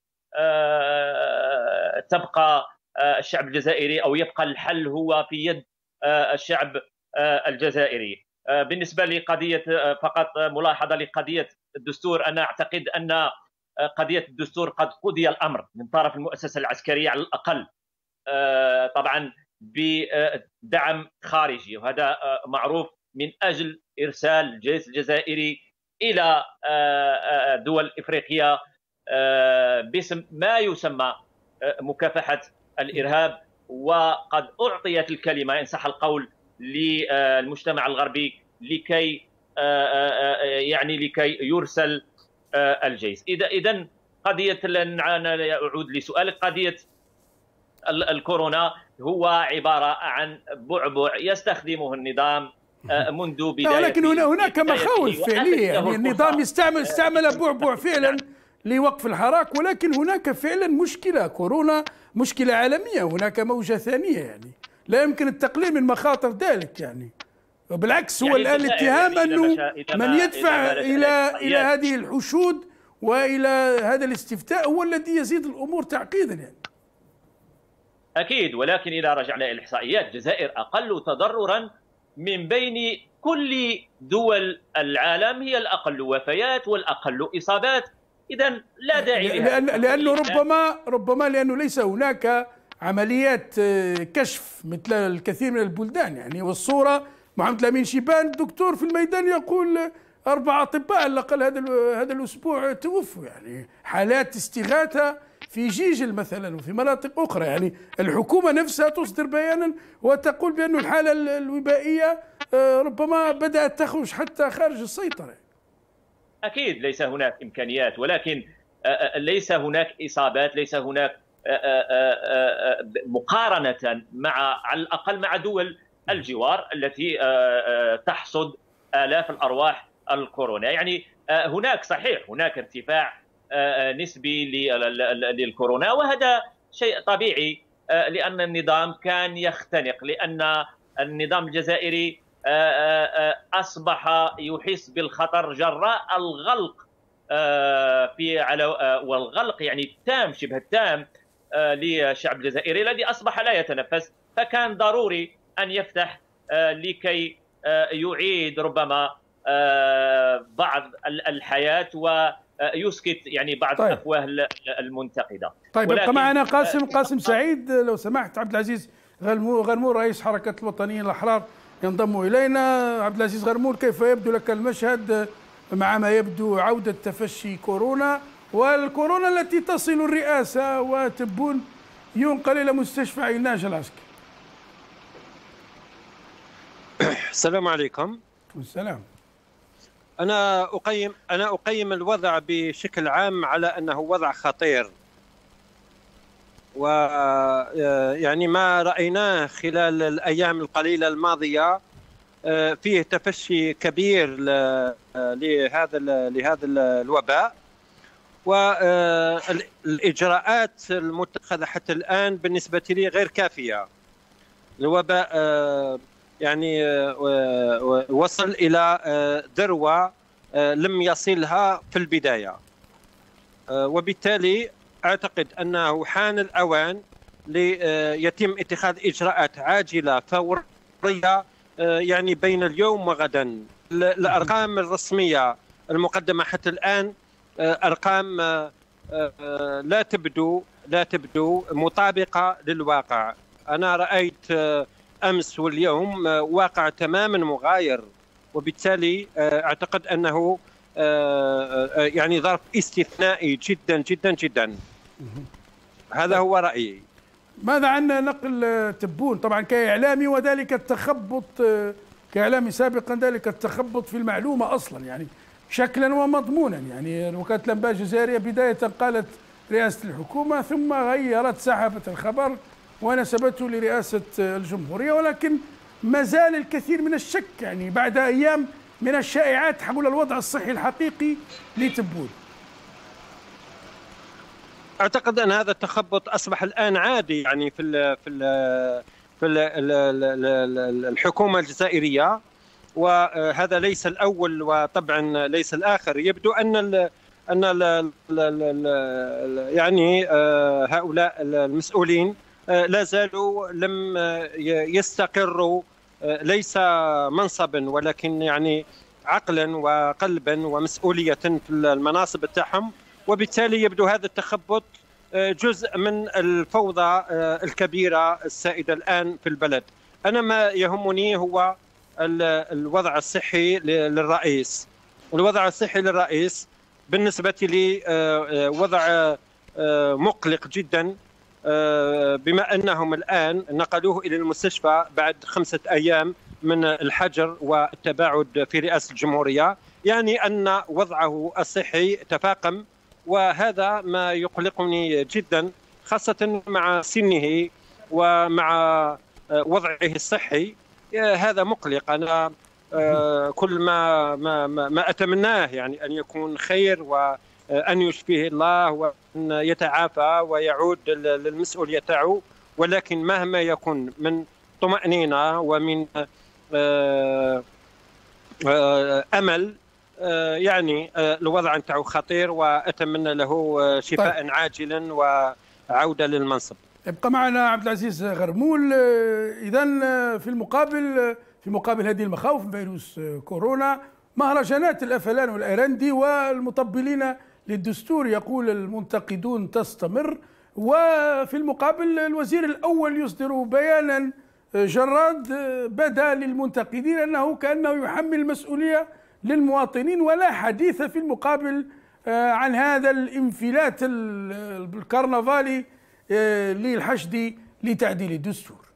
تبقى الشعب الجزائري أو يبقى الحل هو في يد الشعب الجزائري. بالنسبة لقضية، فقط ملاحظة لقضية الدستور، أنا أعتقد أن قضية الدستور قد قضي الأمر من طرف المؤسسة العسكرية على الأقل، طبعا بدعم خارجي، وهذا معروف، من أجل إرسال الجيش الجزائري إلى دول إفريقيا باسم ما يسمى مكافحة الإرهاب. وقد أعطيت الكلمة إن صح القول للمجتمع الغربي لكي يعني لكي يرسل الجيش. إذا إذن قضية، أنا أعود لسؤالك، قضية الكورونا هو عبارة عن بعبع يستخدمه النظام منذ بداية، لكن هناك مخاوف فعلية، يعني النظام يستعمل استعمل بعبع فعلا لوقف الحراك، ولكن هناك فعلا مشكلة كورونا، مشكلة عالمية، هناك موجة ثانية، يعني لا يمكن التقليل من مخاطر ذلك يعني. وبالعكس هو الآن الاتهام أنه من يدفع إلى إلى هذه الحشود وإلى هذا الاستفتاء هو الذي يزيد الأمور تعقيدا يعني. أكيد، ولكن إذا رجعنا إلى الإحصائيات، الجزائر أقل تضررا من بين كل دول العالم هي الأقل وفيات والأقل إصابات. إذن لا داعي لأن لأنه ربما ربما لأنه ليس هناك عمليات كشف مثل الكثير من البلدان يعني. والصورة محمد الأمين شيبان دكتور في الميدان يقول أربع أطباء على الأقل هذا هذا الأسبوع توفوا، يعني حالات استغاثة في جيجل مثلا وفي مناطق أخرى. يعني الحكومة نفسها تصدر بيانا وتقول بأن الحالة الوبائية ربما بدأت تخرج حتى خارج السيطرة. أكيد ليس هناك إمكانيات، ولكن ليس هناك إصابات، ليس هناك مقارنة مع على الأقل مع دول الجوار التي تحصد آلاف الأرواح الكورونا. يعني هناك صحيح هناك ارتفاع نسبي للكورونا، وهذا شيء طبيعي لأن النظام كان يختنق، لأن النظام الجزائري أصبح يحس بالخطر جراء الغلق في على والغلق يعني التام شبه التام للشعب الجزائري الذي أصبح لا يتنفس، فكان ضروري أن يفتح لكي يعيد ربما بعض الحياة ويسكت يعني بعض طيب. الأفواه المنتقدة. طيب ابقى معنا قاسم قاسم سعيد لو سمحت. عبد العزيز غرمول غرمول رئيس حركة الوطنيين الأحرار ينضم إلينا. عبد العزيز غرمول، كيف يبدو لك المشهد مع ما يبدو عودة تفشي كورونا والكورونا التي تصل الرئاسة وتبون ينقل إلى مستشفى عيناش العسكري؟ السلام عليكم. السلام. أنا أقيم أنا أقيم الوضع بشكل عام على أنه وضع خطير، ويعني ما رأيناه خلال الأيام القليلة الماضية فيه تفشي كبير لهذا لهذا الوباء، والإجراءات المتخذة حتى الآن بالنسبة لي غير كافية. الوباء يعني وصل إلى ذروة لم يصلها في البداية، وبالتالي أعتقد أنه حان الأوان ليتم اتخاذ إجراءات عاجلة فورية يعني بين اليوم وغدا. الأرقام الرسمية المقدمة حتى الآن أرقام لا تبدو لا تبدو مطابقة للواقع. أنا رأيت أمس واليوم واقع تماما مغاير، وبالتالي أعتقد أنه يعني ظرف استثنائي جدا جدا جدا. هذا هو رأيي. ماذا عن نقل تبون؟ طبعا كإعلامي وذلك التخبط كإعلامي سابقا ذلك التخبط في المعلومة أصلا يعني شكلا ومضمونا. يعني وكالة الأنباء الجزائرية بداية قالت رئاسة الحكومة ثم غيرت سحبت الخبر ونسبته لرئاسة الجمهورية، ولكن ما زال الكثير من الشك يعني بعد أيام من الشائعات حول الوضع الصحي الحقيقي لتبون. أعتقد أن هذا التخبط أصبح الآن عادي يعني في ال في ال في ال الحكومة الجزائرية، وهذا ليس الأول وطبعا ليس الآخر. يبدو أن ال أن ال يعني هؤلاء المسؤولين لا زالوا لم يستقروا، ليس منصبا ولكن يعني عقلا وقلبا ومسؤولية في المناصب تاعهم، وبالتالي يبدو هذا التخبط جزء من الفوضى الكبيرة السائدة الآن في البلد. أنا ما يهمني هو الوضع الصحي للرئيس. الوضع الصحي للرئيس بالنسبة لي وضع مقلق جدا، بما أنهم الآن نقلوه إلى المستشفى بعد خمسة أيام من الحجر والتباعد في رئاسة الجمهورية، يعني أن وضعه الصحي تفاقم، وهذا ما يقلقني جدا خاصة مع سنه ومع وضعه الصحي. هذا مقلق. أنا كل ما ما ما أتمناه يعني أن يكون خير وأن يشفيه الله وأن يتعافى ويعود للمسؤولية تاعو، ولكن مهما يكون من طمأنينة ومن أمل يعني الوضع نتاعو خطير، وأتمنى له شفاء طيب. عاجلا وعودة للمنصب. ابقى معنا عبد العزيز غرمول. إذن في المقابل في مقابل هذه المخاوف من فيروس كورونا مهرجانات الأفلان والأيرندي والمطبلين للدستور، يقول المنتقدون تستمر. وفي المقابل الوزير الأول يصدر بيانا جراد بدا للمنتقدين أنه كأنه يحمل المسؤولية للمواطنين، ولا حديث في المقابل عن هذا الانفلات الكرنفالي للحشد لتعديل الدستور.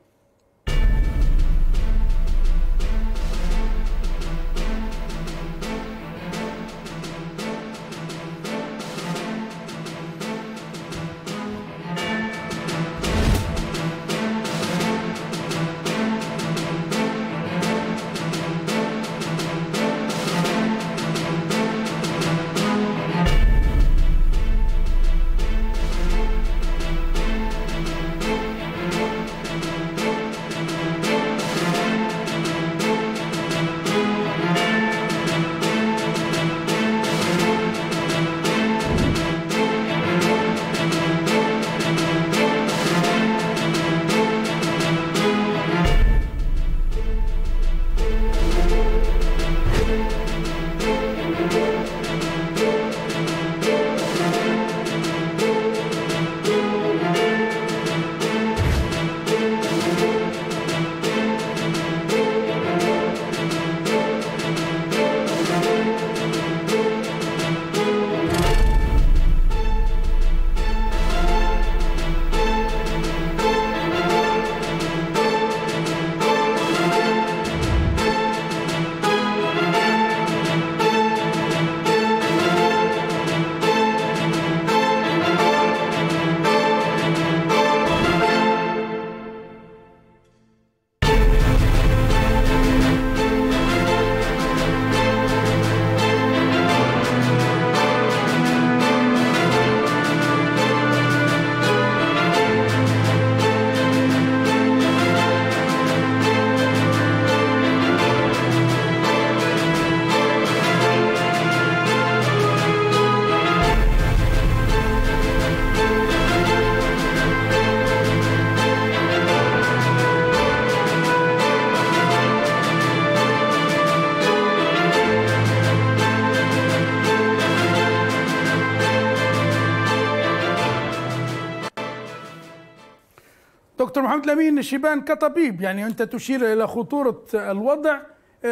دكتور محمد الأمين شيبان، كطبيب يعني أنت تشير إلى خطورة الوضع،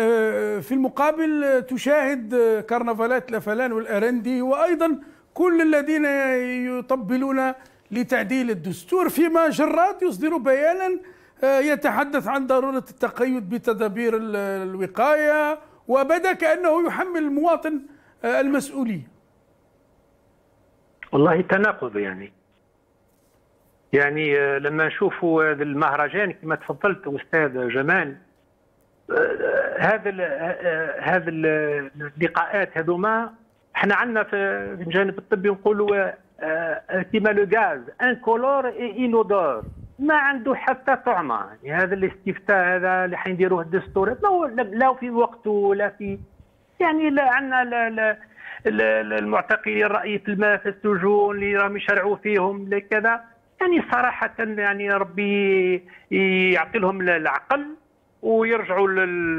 في المقابل تشاهد كرنفالات الأفلان والأرندي وأيضا كل الذين يطبلون لتعديل الدستور، فيما جراد يصدر بيانا يتحدث عن ضرورة التقيد بتدابير الوقاية، وبدا كأنه يحمل المواطن المسؤولية. والله تناقض يعني يعني لما نشوفوا هذا المهرجان كما تفضلت أستاذ جمال، هذا هذا اللقاءات هذوما احنا عندنا في الجانب الطبي نقولوا كيما لو غاز انكولور اي انودور، ما عنده حتى طعمه. يعني هذا الاستفتاء هذا اللي حنديروه الدستور لا في وقته ولا في يعني لا عندنا لا لا المعتقلين الرأي في الماء في السجون اللي راهم يشرعوا فيهم كذا، يعني صراحة يعني ربي يعطي لهم العقل ويرجعوا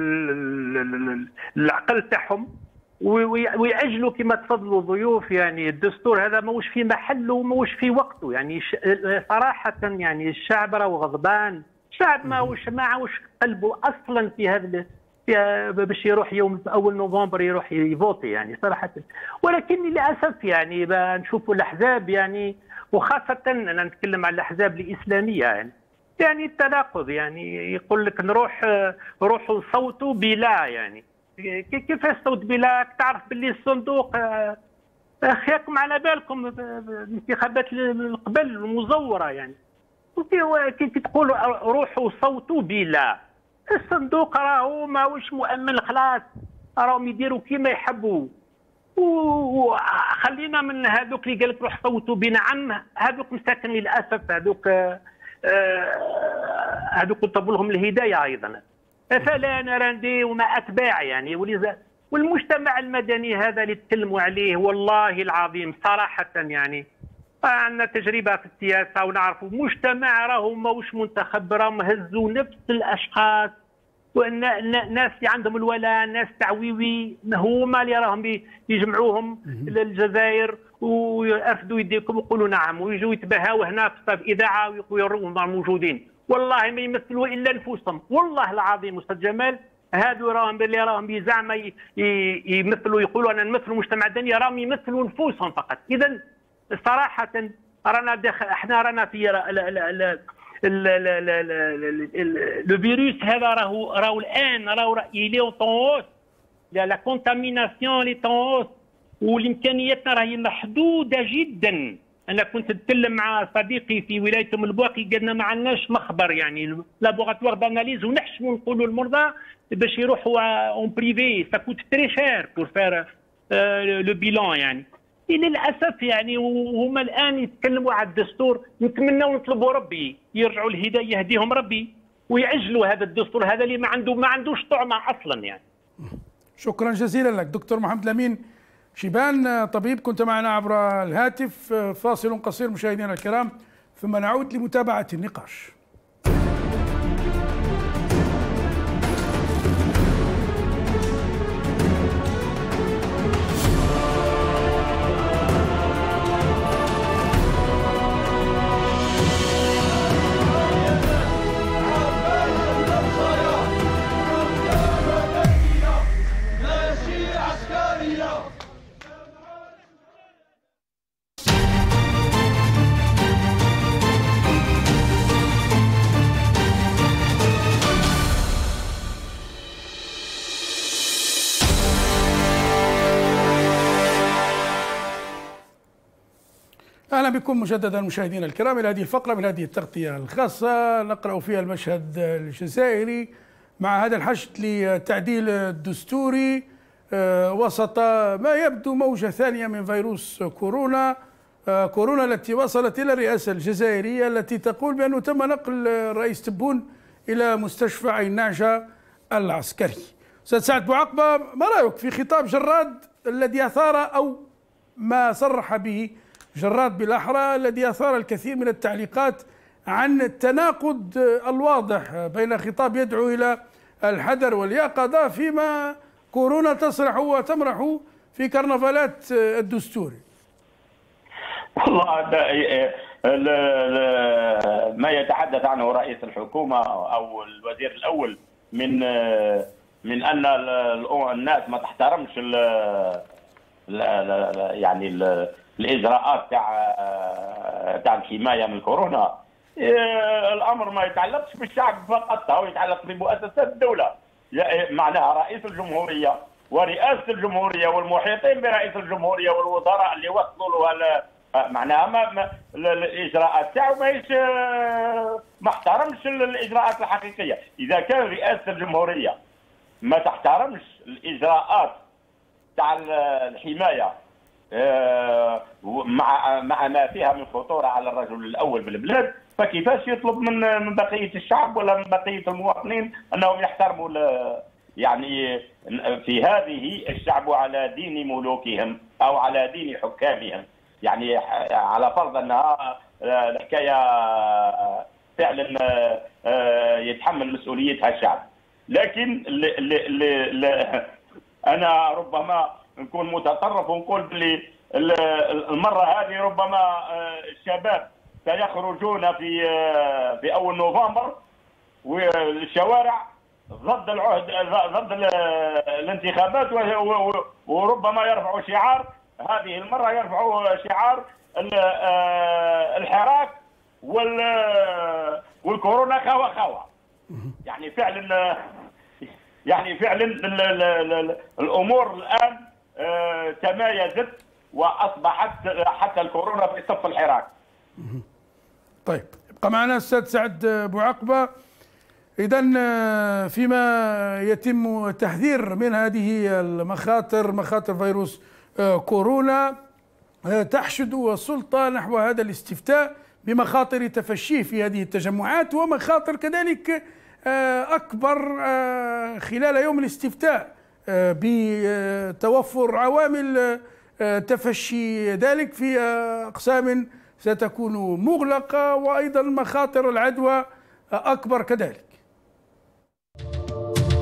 للعقل تاعهم ويأجلوا كما تفضلوا الضيوف. يعني الدستور هذا ماهوش في محله وماهوش في وقته. يعني صراحة يعني الشعب راه غضبان، الشعب ماهوش ماهوش قلبه أصلا في هذا باش يروح يوم أول نوفمبر يروح يفوتي يعني صراحة. ولكن للأسف يعني نشوفوا الأحزاب يعني، وخاصة أنا نتكلم عن الأحزاب الإسلامية يعني يعني التناقض. يعني يقول لك نروح روحوا صوتوا بلا، يعني كيف الصوت بلا؟ تعرف باللي الصندوق خياكم على بالكم الانتخابات قبل المزورة يعني، كيف تقولوا روحوا صوتوا بلا؟ الصندوق راهو ماهوش مؤمن خلاص، راهم يديروا كيما يحبوا. وخلينا من هذوك اللي قال لك روح صوتوا بنعم، هذوك مساكن للاسف هذوك هذوك طلبوا لهم الهدايه ايضا، فلا نراندي وما اتباع يعني. ولذا والمجتمع المدني هذا اللي تكلموا عليه والله العظيم صراحه يعني عندنا تجربه في السياسه ونعرفوا مجتمع راهو ماهوش منتخب، راهم هزوا نفس الاشخاص ناس اللي عندهم الولاء، ناس تعويوي، هما اللي راهم يجمعوهم للجزائر ويرفدوا يديكم ويقولوا نعم، ويجوا يتباهوا هنا في اذاعه ويقولوا موجودين. والله ما يمثلوا الا انفسهم، والله العظيم استاذ جمال. هادو راهم اللي راهم زعما يمثلوا يقولوا انا نمثلوا المجتمع الدنيا، راهم يمثلوا نفوسهم فقط. اذا صراحه رانا داخل، احنا رانا في الفيروس هذا راهو راهو الان راهو يلي اون طونوس، لا كونتاميناسيون لي طونوس، والامكانياتنا راهي محدوده جدا. انا كنت نتكلم مع صديقي في ولايه ام البواقي، قالنا ما عندناش مخبر يعني لابوغاتوار داناليز، ونحشموا نقولوا للمرضى باش يروحوا اون بريفي، سا كوت تري شير بور فير لو بيلون يعني. للاسف يعني وهما الان يتكلموا على الدستور، نتمنوا ونطلبوا ربي يرجعوا الهدايه يهديهم ربي ويعجلوا هذا الدستور هذا اللي ما عنده ما عندوش طعمه اصلا يعني. شكرا جزيلا لك دكتور محمد الامين شيبان، طبيب، كنت معنا عبر الهاتف. فاصل قصير مشاهدينا الكرام ثم نعود لمتابعه النقاش. أهلا بكم مجددا مشاهدينا الكرام إلى هذه الفقرة من هذه التغطية الخاصة نقرأ فيها المشهد الجزائري مع هذا الحشد للتعديل الدستوري وسط ما يبدو موجة ثانية من فيروس كورونا كورونا التي وصلت إلى الرئاسة الجزائرية، التي تقول بأنه تم نقل الرئيس تبون إلى مستشفى عين نعجة العسكري. أستاذ سعد بوعقبة، ما رأيك في خطاب جراد الذي أثار أو ما صرح به جراد بالأحرى الذي أثار الكثير من التعليقات عن التناقض الواضح بين خطاب يدعو إلى الحذر واليقظة فيما كورونا تصرح وتمرح في كرنفالات الدستور؟ والله ما يتحدث عنه رئيس الحكومة أو الوزير الأول من من أن الناس ما تحترمش يعني الاجراءات تاع تاع الحمايه من كورونا، الامر ما يتعلقش بالشعب فقط، هو يتعلق بمؤسسات الدوله، معناها رئيس الجمهوريه ورئاسه الجمهوريه والمحيطين برئيس الجمهوريه والوزراء اللي وصلوا له معناها ما, ما الاجراءات تاعو ماهيش ما احترمش الاجراءات الحقيقيه. اذا كان رئاسه الجمهوريه ما تحترمش الاجراءات تاع الحمايه مع مع ما فيها من خطوره على الرجل الاول بالبلاد، فكيفاش يطلب من من بقيه الشعب ولا من بقيه المواطنين انهم يحترموا يعني في هذه الشعب على دين ملوكهم او على دين حكامهم، يعني على فرض انها الحكايه فعلا يتحمل مسؤوليتها الشعب. لكن ل ل ل انا ربما نكون متطرف ونقول بلي المره هذه ربما الشباب سيخرجون في في اول نوفمبر والشوارع ضد العهد ضد الانتخابات، وربما يرفعوا شعار، هذه المره يرفعوا شعار الحراك والكورونا خوا خوا. يعني فعلا يعني فعلا الامور الان تمايزت واصبحت حتى الكورونا في صف الحراك. طيب يبقى معنا السيد سعد بوعقبة. إذا فيما يتم التحذير من هذه المخاطر، مخاطر فيروس كورونا، تحشد السلطة نحو هذا الاستفتاء بمخاطر تفشيه في هذه التجمعات، ومخاطر كذلك أكبر خلال يوم الاستفتاء بتوفر عوامل تفشي ذلك في أقسام ستكون مغلقة، وأيضا مخاطر العدوى أكبر كذلك.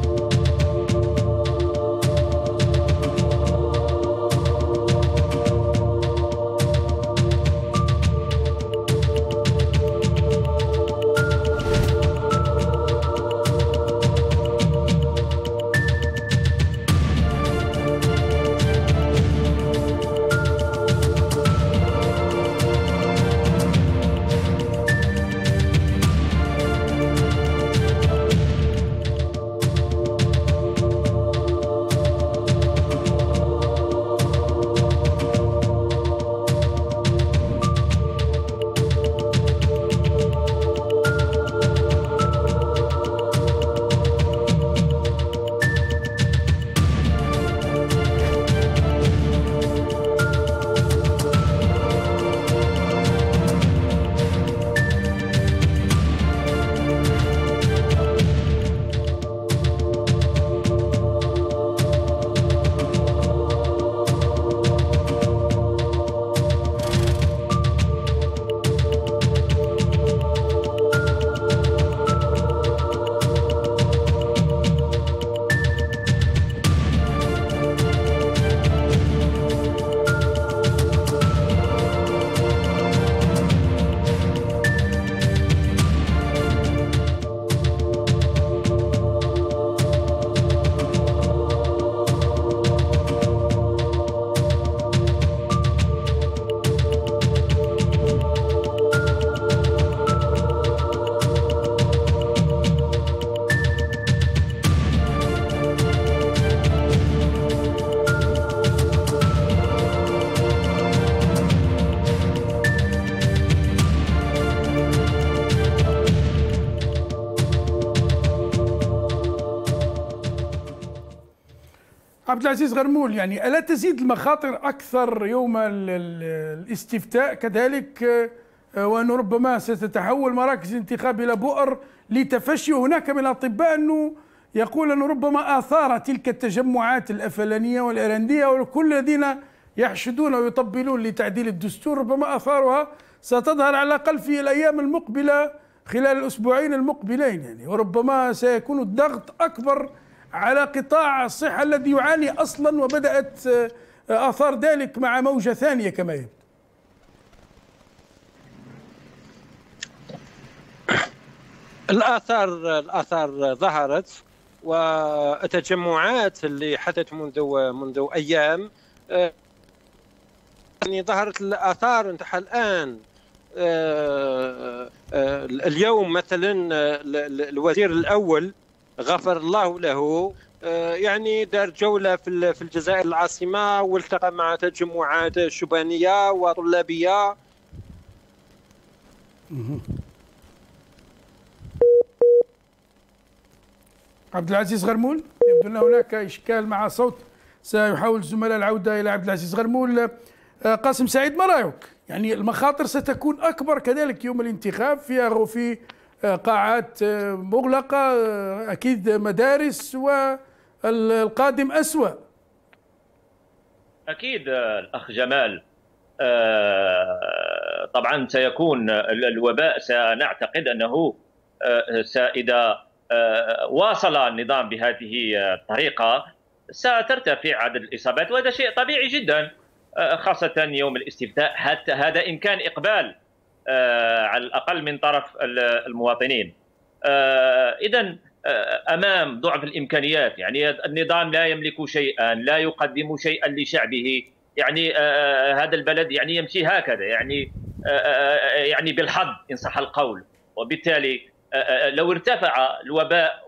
عبد العزيز غرمول، يعني ألا تزيد المخاطر أكثر يوم الاستفتاء كذلك، وأنه ربما ستتحول مراكز الانتخاب إلى بؤر لتفشي؟ وهناك من الأطباء أنه يقول أنه ربما آثار تلك التجمعات الأفلانية والإيرندية وكل الذين يحشدون ويطبلون لتعديل الدستور ربما آثارها ستظهر على الأقل في الأيام المقبلة خلال الأسبوعين المقبلين، يعني وربما سيكون الضغط أكبر على قطاع الصحة الذي يعاني أصلا، وبدأت آثار ذلك مع موجة ثانية كما يبدو. الآثار الآثار ظهرت، والتجمعات اللي حدثت منذ منذ أيام يعني ظهرت الآثار نتاعها الآن. اليوم مثلا الوزير الأول غفر الله له يعني دار جولة في الجزائر العاصمة، والتقى مع تجمعات شبانية وطلابية. عبد العزيز غرمول، يبدو أن هناك إشكال مع صوت، سيحاول الزملاء العودة إلى عبد العزيز غرمول. قاسم سعيد، ما رأيك؟ يعني المخاطر ستكون أكبر كذلك يوم الانتخاب، فيها في قاعات مغلقة، أكيد مدارس، والقادم أسوأ. أكيد الأخ جمال، طبعا سيكون الوباء، سنعتقد أنه إذا واصل النظام بهذه الطريقة سترتفع عدد الإصابات، وهذا شيء طبيعي جدا، خاصة يوم الاستفتاء، حتى هذا إن كان إقبال على الأقل من طرف المواطنين. إذن أمام ضعف الإمكانيات، يعني النظام لا يملك شيئا، لا يقدم شيئا لشعبه، يعني هذا البلد يعني يمشي هكذا، يعني يعني بالحظ إن صح القول. وبالتالي لو ارتفع الوباء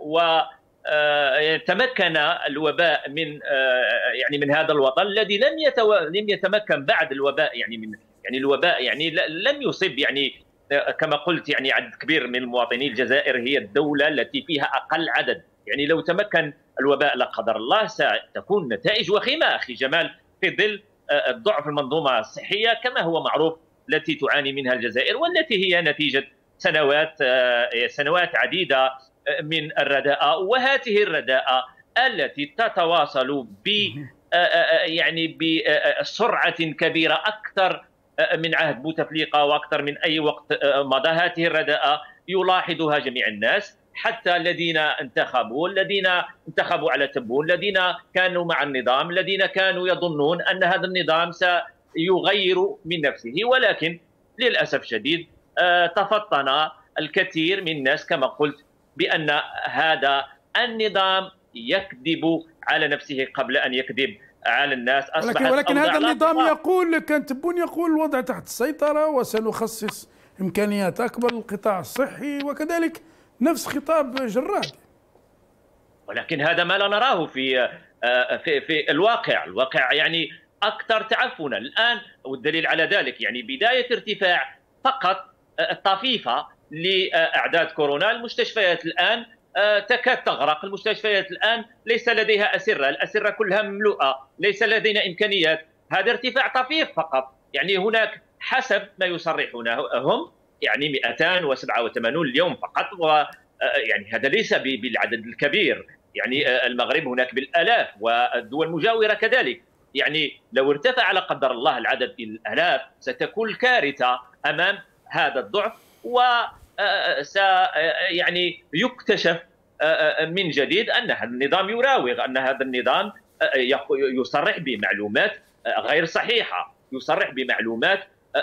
وتمكن الوباء من يعني من هذا الوطن الذي لم يتو... لم يتمكن بعد الوباء، يعني من يعني الوباء يعني لم يصب يعني كما قلت يعني عدد كبير من المواطنين. الجزائر هي الدولة التي فيها أقل عدد، يعني لو تمكن الوباء لا قدر الله ستكون نتائج وخيمة أخي جمال، في ظل ضعف المنظومة الصحية كما هو معروف التي تعاني منها الجزائر، والتي هي نتيجة سنوات سنوات عديدة من الرداءة. وهذه الرداءة التي تتواصل ب يعني بسرعة كبيرة أكثر من عهد بوتفليقة وأكثر من أي وقت مضى. هذه الرداءة يلاحظها جميع الناس، حتى الذين انتخبوا، الذين انتخبوا على تبون، الذين كانوا مع النظام، الذين كانوا يظنون أن هذا النظام سيغير من نفسه. ولكن للأسف الشديد تفطن الكثير من الناس كما قلت بأن هذا النظام يكذب على نفسه قبل أن يكذب على الناس. ولكن, ولكن هذا النظام يقول، كان تبون يقول الوضع تحت السيطرة وسنخصص إمكانيات أكبر للقطاع الصحي، وكذلك نفس خطاب جراد. ولكن هذا ما لا نراه في في في الواقع. الواقع يعني أكثر تعفنا الآن، والدليل على ذلك يعني بداية ارتفاع فقط الطفيفة لأعداد كورونا. المستشفيات الآن تكاد تغرق، المستشفيات الآن ليس لديها أسرة، الأسرة كلها مملوءة، ليس لدينا إمكانيات. هذا ارتفاع طفيف فقط، يعني هناك حسب ما يصرحونه هم يعني مئتين وسبعة وثمانين اليوم فقط، ويعني هذا ليس بالعدد الكبير، يعني المغرب هناك بالآلاف والدول المجاورة كذلك. يعني لو ارتفع لا قدر الله العدد إلى الآلاف ستكون كارثة أمام هذا الضعف، و س يعني يكتشف من جديد أن هذا النظام يراوغ، أن هذا النظام يصرح بمعلومات غير صحيحة، يصرح بمعلومات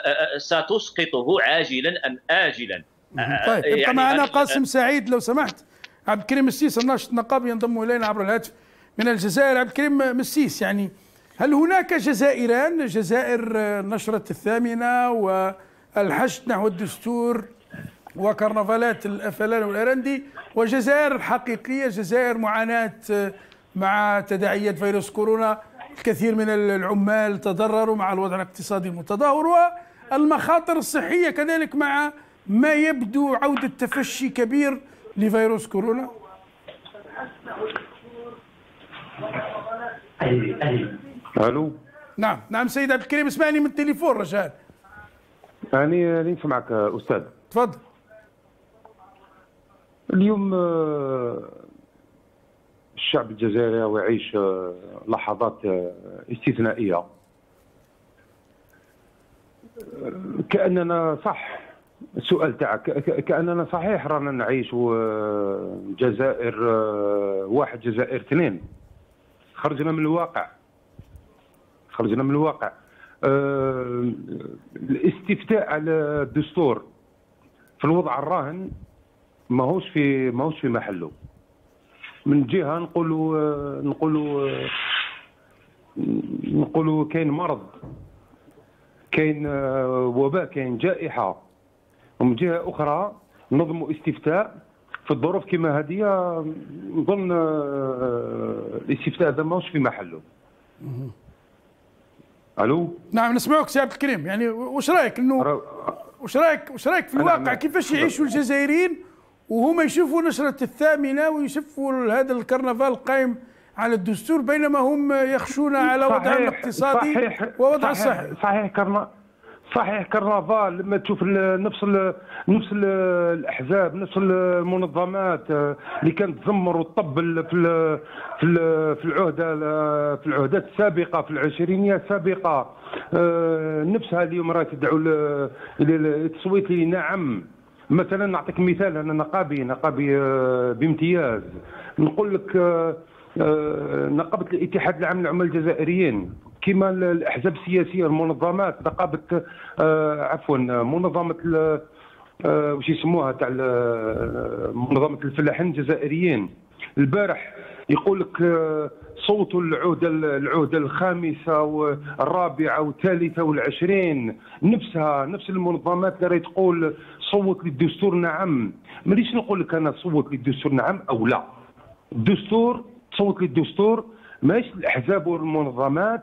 ستسقطه عاجلا أم آجلا. طيب ابقى يعني معنا قاسم سعيد لو سمحت. عبد الكريم مسيس الناشط النقابي ينضم إلينا عبر الهاتف من الجزائر. عبد الكريم مسيس، يعني هل هناك جزائران، جزائر نشرة الثامنة والحشد نحو الدستور وكرنفالات الأفلان والأرندي، وجزائر حقيقية، جزائر معاناة مع تداعيات فيروس كورونا، الكثير من العمال تضرروا مع الوضع الاقتصادي المتدهور، والمخاطر الصحية كذلك مع ما يبدو عودة تفشي كبير لفيروس كورونا؟ الو. نعم نعم سيد عبد الكريم، اسمعني من التليفون رجال. يعني اللي نسمعك استاذ. تفضل. اليوم الشعب الجزائري يعيش لحظات استثنائيه، كاننا صح السؤال تاعك كاننا صحيح رانا نعيش جزائر واحد جزائر اثنين. خرجنا من الواقع خرجنا من الواقع أه الاستفتاء على الدستور في الوضع الراهن ماهوش في ماهوش في محله. من جهه نقولوا نقولوا نقولوا كاين مرض، كاين وباء، كاين جائحه، ومن جهه اخرى نظموا استفتاء في الظروف كما هذه. نظن الاستفتاء هذا ماهوش في محله. الو. نعم نسمعك سي عبد الكريم. يعني واش رايك انه واش رايك واش رايك في الواقع كيفاش يعيشوا الجزائريين وهما يشوفوا نشرة الثامنة ويشوفوا هذا الكرنفال القائم على الدستور، بينما هم يخشون على وضعهم الاقتصادي ووضع الصحي؟ صحيح كرنا صحيح كرنفال. لما تشوف نفس ال نفس ال الاحزاب، نفس المنظمات اللي كانت تزمر وتطبل في ال في ال في العهده في العهدات السابقه، في العشرينيه السابقه، نفسها اليوم راه تدعو للتصويت نعم. مثلا نعطيك مثال، انا نقابي نقابي بامتياز. نقول لك نقابه الاتحاد العام للعمال الجزائريين، كما الاحزاب السياسيه، المنظمات، نقابه عفوا منظمه واش يسموها تاع منظمه الفلاحين الجزائريين، البارح يقول لك صوتوا العهده العهده الخامسه والرابعه والثالثه والعشرين. نفسها نفس المنظمات اللي تقول صوت للدستور نعم. مانيش نقول لك انا صوت للدستور نعم او لا. الدستور تصوت للدستور، ماشي الاحزاب والمنظمات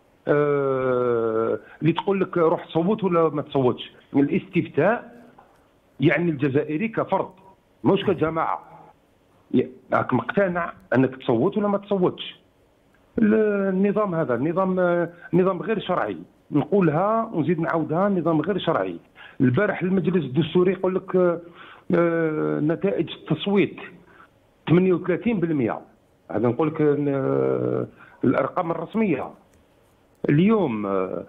آه اللي تقول لك روح تصوت ولا ما تصوتش. الاستفتاء يعني الجزائري كفرد مش كجماعه، راك مقتنع انك تصوت ولا ما تصوتش. النظام هذا النظام نظام غير شرعي، نقولها ونزيد نعاودها، نظام غير شرعي. البارح المجلس الدستوري يقول لك آه نتائج التصويت ثمانية وثلاثين بالمئة. هذا نقول لك آه الارقام الرسميه. اليوم آه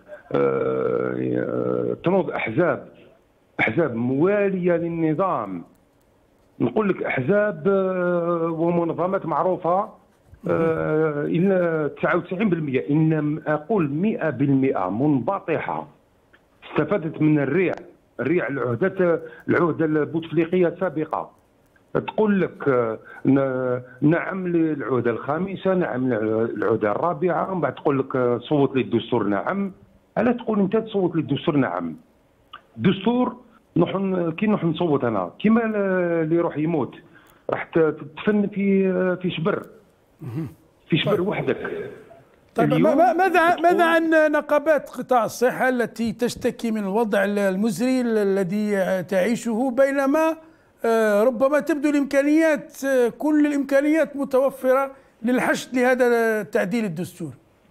آه تنوض احزاب احزاب مواليه للنظام، نقول لك احزاب ومنظمات معروفه الى تسعة وتسعين بالمئة، ان اقول مئة بالمئة منبطحه استفادت من الريع الريع العهدات العهده البوتفليقيه السابقه. تقول لك نعم للعهده الخامسه، نعم للعهده الرابعه، من بعد تقول لك صوت للدستور نعم. علاش تقول انت تصوت للدستور نعم؟ الدستور نحن كي نروح نصوت انا كيما اللي يروح يموت راح تدفن في في شبر في شبر وحدك. طيب ماذا ماذا عن نقابات قطاع الصحه التي تشتكي من الوضع المزري الذي تعيشه، بينما ربما تبدو الامكانيات كل الامكانيات متوفره للحشد لهذا تعديل الدستور؟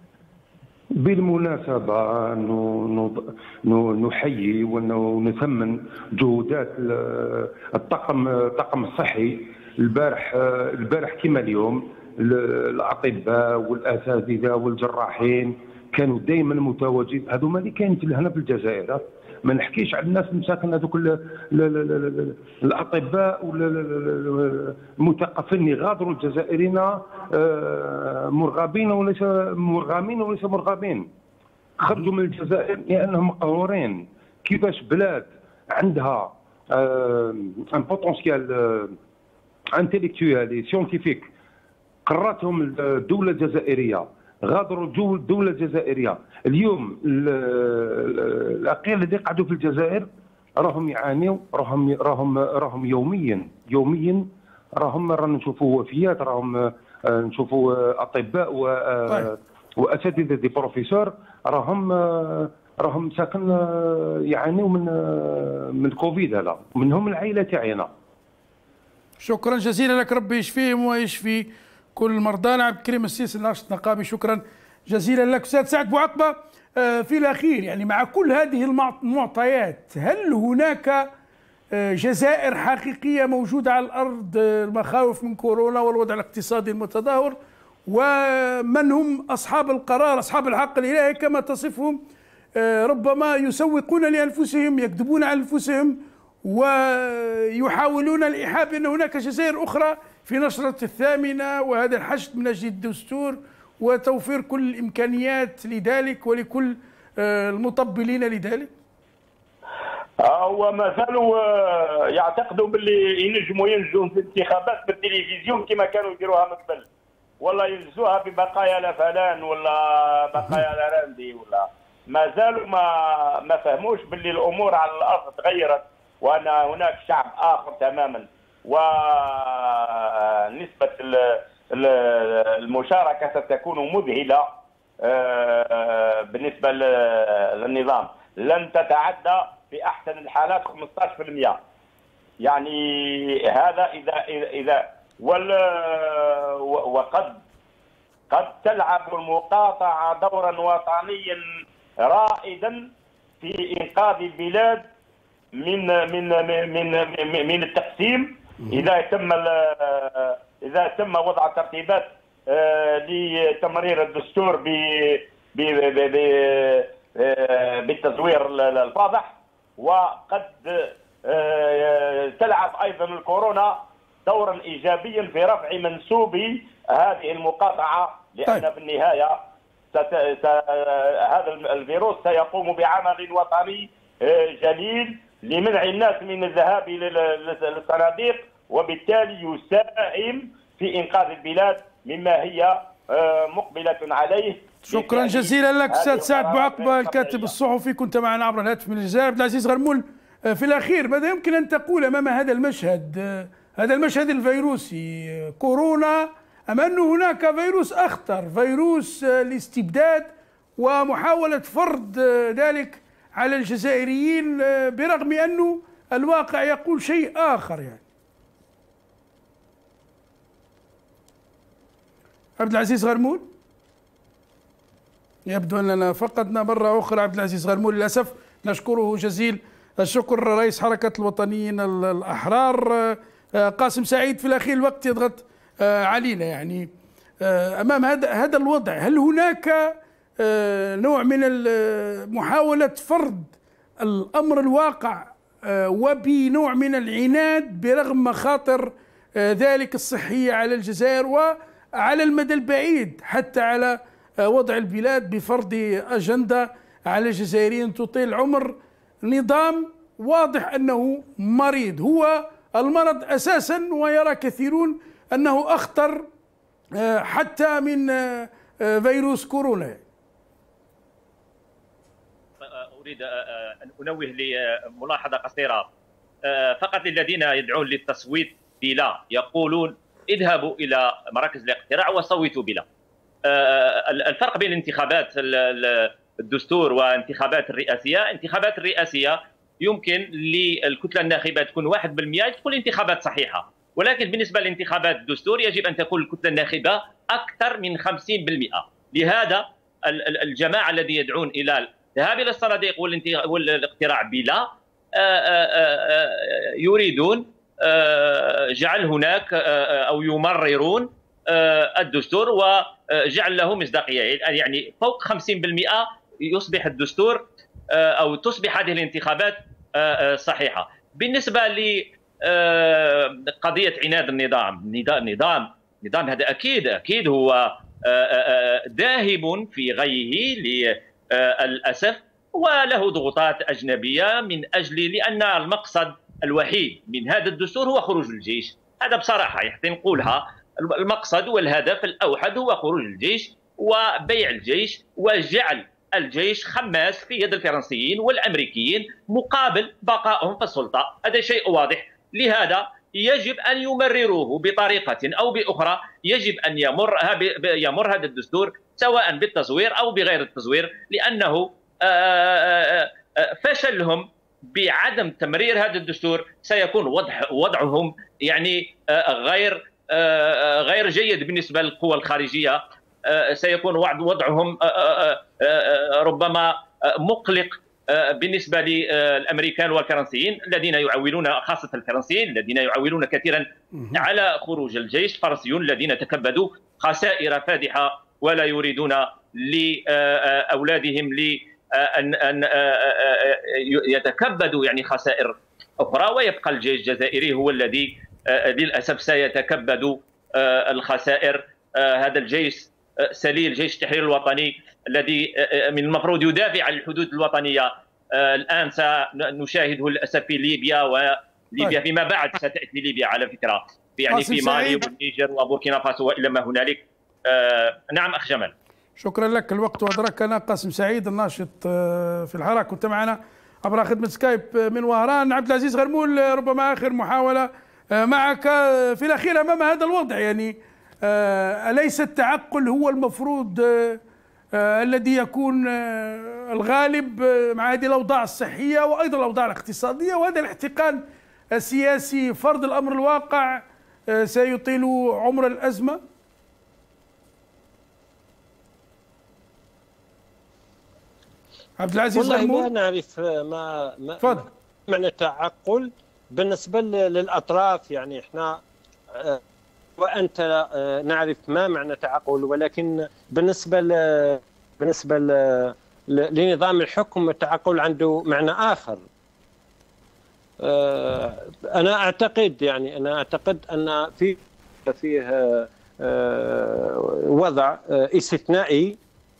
بالمناسبة نحيي ونثمن جهودات الطاقم الطاقم الصحي. البارح البارح كما اليوم الأطباء والأساتذة والجراحين كانوا دائما متواجدين. هذوما اللي كاين هنا في الجزائر، ما نحكيش على الناس المساكن هذوك الاطباء والمثقفين اللي غادروا الجزائريين مرغبين وليس مرغمين وليس مرغبين، خرجوا من الجزائر لانهم مقهورين. كيفاش بلاد عندها ان بوتونسيال انتيليكتويال سيونتيفيك قررتهم الدوله الجزائريه، غادروا الدولة الجزائرية. اليوم الأقيال اللي قعدوا في الجزائر راهم يعانيوا، راهم راهم راهم يوميا يوميا راهم رانا نشوفوا وفيات، راهم نشوفوا أطباء و وأساتذة دي بروفيسور راهم راهم ساكن يعانيوا من من الكوفيد هذا، منهم العائلة تاعنا. شكرا جزيلا لك، ربي يشفيهم ويشفي كل مرضانا. عبد الكريم السيسي الناشط النقابي، شكرا جزيلا لك. أستاذ سعد بوعقبة، في الأخير يعني مع كل هذه المعطيات، هل هناك جزائر حقيقية موجودة على الأرض، المخاوف من كورونا والوضع الاقتصادي المتدهور، ومن هم أصحاب القرار أصحاب الحق الإلهي كما تصفهم، ربما يسوقون لأنفسهم، يكذبون على أنفسهم ويحاولون الإيحاء بأن هناك جزائر أخرى في نشرة الثامنة، وهذا الحشد من أجل الدستور وتوفير كل الإمكانيات لذلك ولكل المطبلين لذلك؟ هو ما زالوا يعتقدوا باللي ينجموا ينجوا في الانتخابات بالتلفزيون كما كانوا يديروها من قبل، ولا ينجزوها ببقايا لا فلان ولا بقايا لا راندي، ولا ما زالوا ما ما فهموش باللي الامور على الارض تغيرت، وان هناك شعب اخر تماما، ونسبه المشاركه ستكون مذهله بالنسبه للنظام، لن تتعدى في احسن الحالات خمسة عشر بالمئة. يعني هذا اذا اذا, إذا وقد قد تلعب المقاطعه دورا وطنيا رائدا في انقاذ البلاد من من من من, من التقسيم، اذا تم اذا تم وضع ترتيبات لتمرير الدستور بالتزوير الفاضح. وقد تلعب ايضا الكورونا دورا ايجابيا في رفع منسوب هذه المقاطعه، لان طيب. بالنهايه ست... س... هذا الفيروس سيقوم بعمل وطني جليل لمنع الناس من الذهاب للصناديق، وبالتالي يساهم في انقاذ البلاد مما هي مقبله عليه. شكرا جزيلا لك استاذ سعد بوعقبة الكاتب الصحفي، كنت معنا عبر الهاتف من الجزائر. عبد العزيز غرمول، في الاخير ماذا يمكن ان تقول امام هذا المشهد، هذا المشهد الفيروسي كورونا، ام ان هناك فيروس اخطر، فيروس الاستبداد ومحاوله فرض ذلك على الجزائريين برغم انه الواقع يقول شيء اخر؟ يعني عبد العزيز غرمول، يبدو أننا فقدنا مرة أخرى عبد العزيز غرمول للأسف. نشكره جزيل الشكر رئيس حركة الوطنيين الأحرار. قاسم سعيد، في الأخير الوقت يضغط علينا، يعني أمام هذا هذا الوضع هل هناك نوع من محاولة فرض الأمر الواقع وبنوع من العناد برغم مخاطر ذلك الصحية على الجزائر وعلى المدى البعيد حتى على وضع البلاد بفرض أجندة على الجزائريين تطيل العمر؟ نظام واضح أنه مريض، هو المرض أساسا، ويرى كثيرون أنه أخطر حتى من فيروس كورونا. أريد أن أنوه لملاحظة قصيرة فقط للذين يدعون للتصويت بلا، يقولون اذهبوا إلى مراكز الاقتراع وصوتوا بلا. الفرق بين انتخابات الدستور وانتخابات الرئاسية، انتخابات الرئاسية يمكن للكتلة الناخبة تكون واحد بالمئة تكون انتخابات صحيحة، ولكن بالنسبة لانتخابات الدستور يجب أن تكون الكتلة الناخبة أكثر من خمسين بالمئة. لهذا الجماعة الذي يدعون إلى الذهاب إلى الصناديق والاقتراع بلا يريدون جعل هناك أو يمررون الدستور وجعل له مصداقية، يعني فوق خمسين بالمئة يصبح الدستور أو تصبح هذه الانتخابات صحيحة. بالنسبة لقضية عناد النظام، نظام نظام هذا أكيد أكيد هو ذاهب في غيه للأسف، وله ضغوطات أجنبية من أجل، لأن المقصد الوحيد من هذا الدستور هو خروج الجيش. هذا بصراحة يحتي نقولها، المقصد والهدف الأوحد هو خروج الجيش وبيع الجيش وجعل الجيش خماس في يد الفرنسيين والأمريكيين مقابل بقائهم في السلطة. هذا شيء واضح. لهذا يجب أن يمرروه بطريقة أو بأخرى، يجب أن يمر يمر هذا الدستور سواء بالتزوير أو بغير التزوير، لأنه فشلهم بعدم تمرير هذا الدستور سيكون وضع وضعهم يعني غير غير جيد بالنسبة للقوى الخارجية، سيكون وضعهم ربما مقلق بالنسبة للأمريكان والفرنسيين الذين يعولون، خاصة الفرنسيين الذين يعولون كثيرا على خروج الجيش، الفرنسيون الذين تكبدوا خسائر فادحة ولا يريدون لأولادهم أن يتكبدوا يعني خسائر أخرى، ويبقى الجيش الجزائري هو الذي للأسف سيتكبد الخسائر. هذا الجيش سليل، جيش التحرير الوطني الذي من المفروض يدافع عن الحدود الوطنية، الآن سنشاهده للأسف في ليبيا، وليبيا فيما بعد ستأتي ليبيا على فكرة، يعني في مالي والنيجر وبوركينا فاسو وإلى ما هنالك. نعم أخ جمال. شكرا لك، الوقت أدركنا. قاسم سعيد الناشط في الحراك كنت معنا عبر خدمة سكايب من وهران. عبد العزيز غرمول، ربما آخر محاولة معك في الأخير أمام هذا الوضع، يعني أليس التعقل هو المفروض الذي يكون الغالب مع هذه الأوضاع الصحية وأيضا الأوضاع الاقتصادية، وهذا الاحتقان السياسي فرض الأمر الواقع سيطيل عمر الأزمة؟ عبد العزيز والله ما نعرف ما ما فضل. معنى التعقل بالنسبة للأطراف، يعني احنا وأنت نعرف ما معنى تعقل، ولكن بالنسبة ل... بالنسبة ل... لنظام الحكم التعقل عنده معنى آخر. أنا أعتقد يعني أنا أعتقد أن في فيه وضع استثنائي،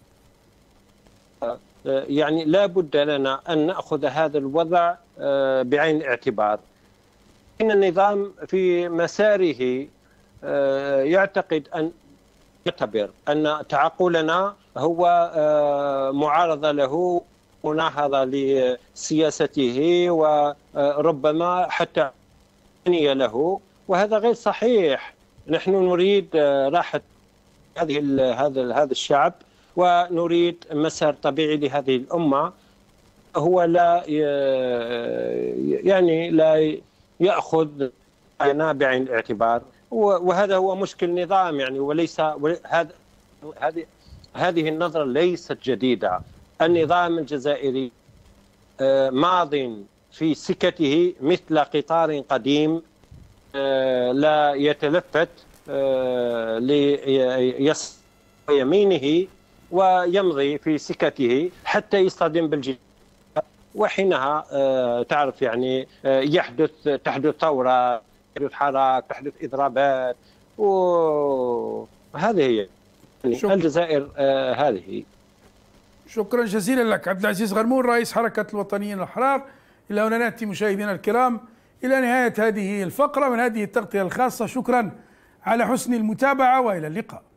يعني لا بد لنا أن نأخذ هذا الوضع بعين الاعتبار. إن النظام في مساره يعتقد أن يعتبر أن تعقلنا هو معارضة له، مناهضة لسياسته، وربما حتى عنية له، وهذا غير صحيح. نحن نريد راحة هذه هذا هذا الشعب، ونريد مسار طبيعي لهذه الأمة. هو لا يعني لا يأخذ عنا بعين الاعتبار، وهذا هو مشكل النظام يعني، وليس هذا هذه هذه النظرة ليست جديدة. النظام الجزائري ماض في سكته مثل قطار قديم لا يتلفت ليصل يمينه ويمضي في سكته حتى يصطدم بالجدار، وحينها تعرف يعني يحدث تحدث ثورة، تحدث حراك، تحدث إضرابات، وهذه هي يعني الجزائر. آه هذه. شكرا جزيلا لك عبد العزيز غرمول رئيس حركة الوطنيين الأحرار. إلى هنا نأتي مشاهدينا الكرام إلى نهاية هذه الفقرة من هذه التغطية الخاصة. شكرا على حسن المتابعة وإلى اللقاء.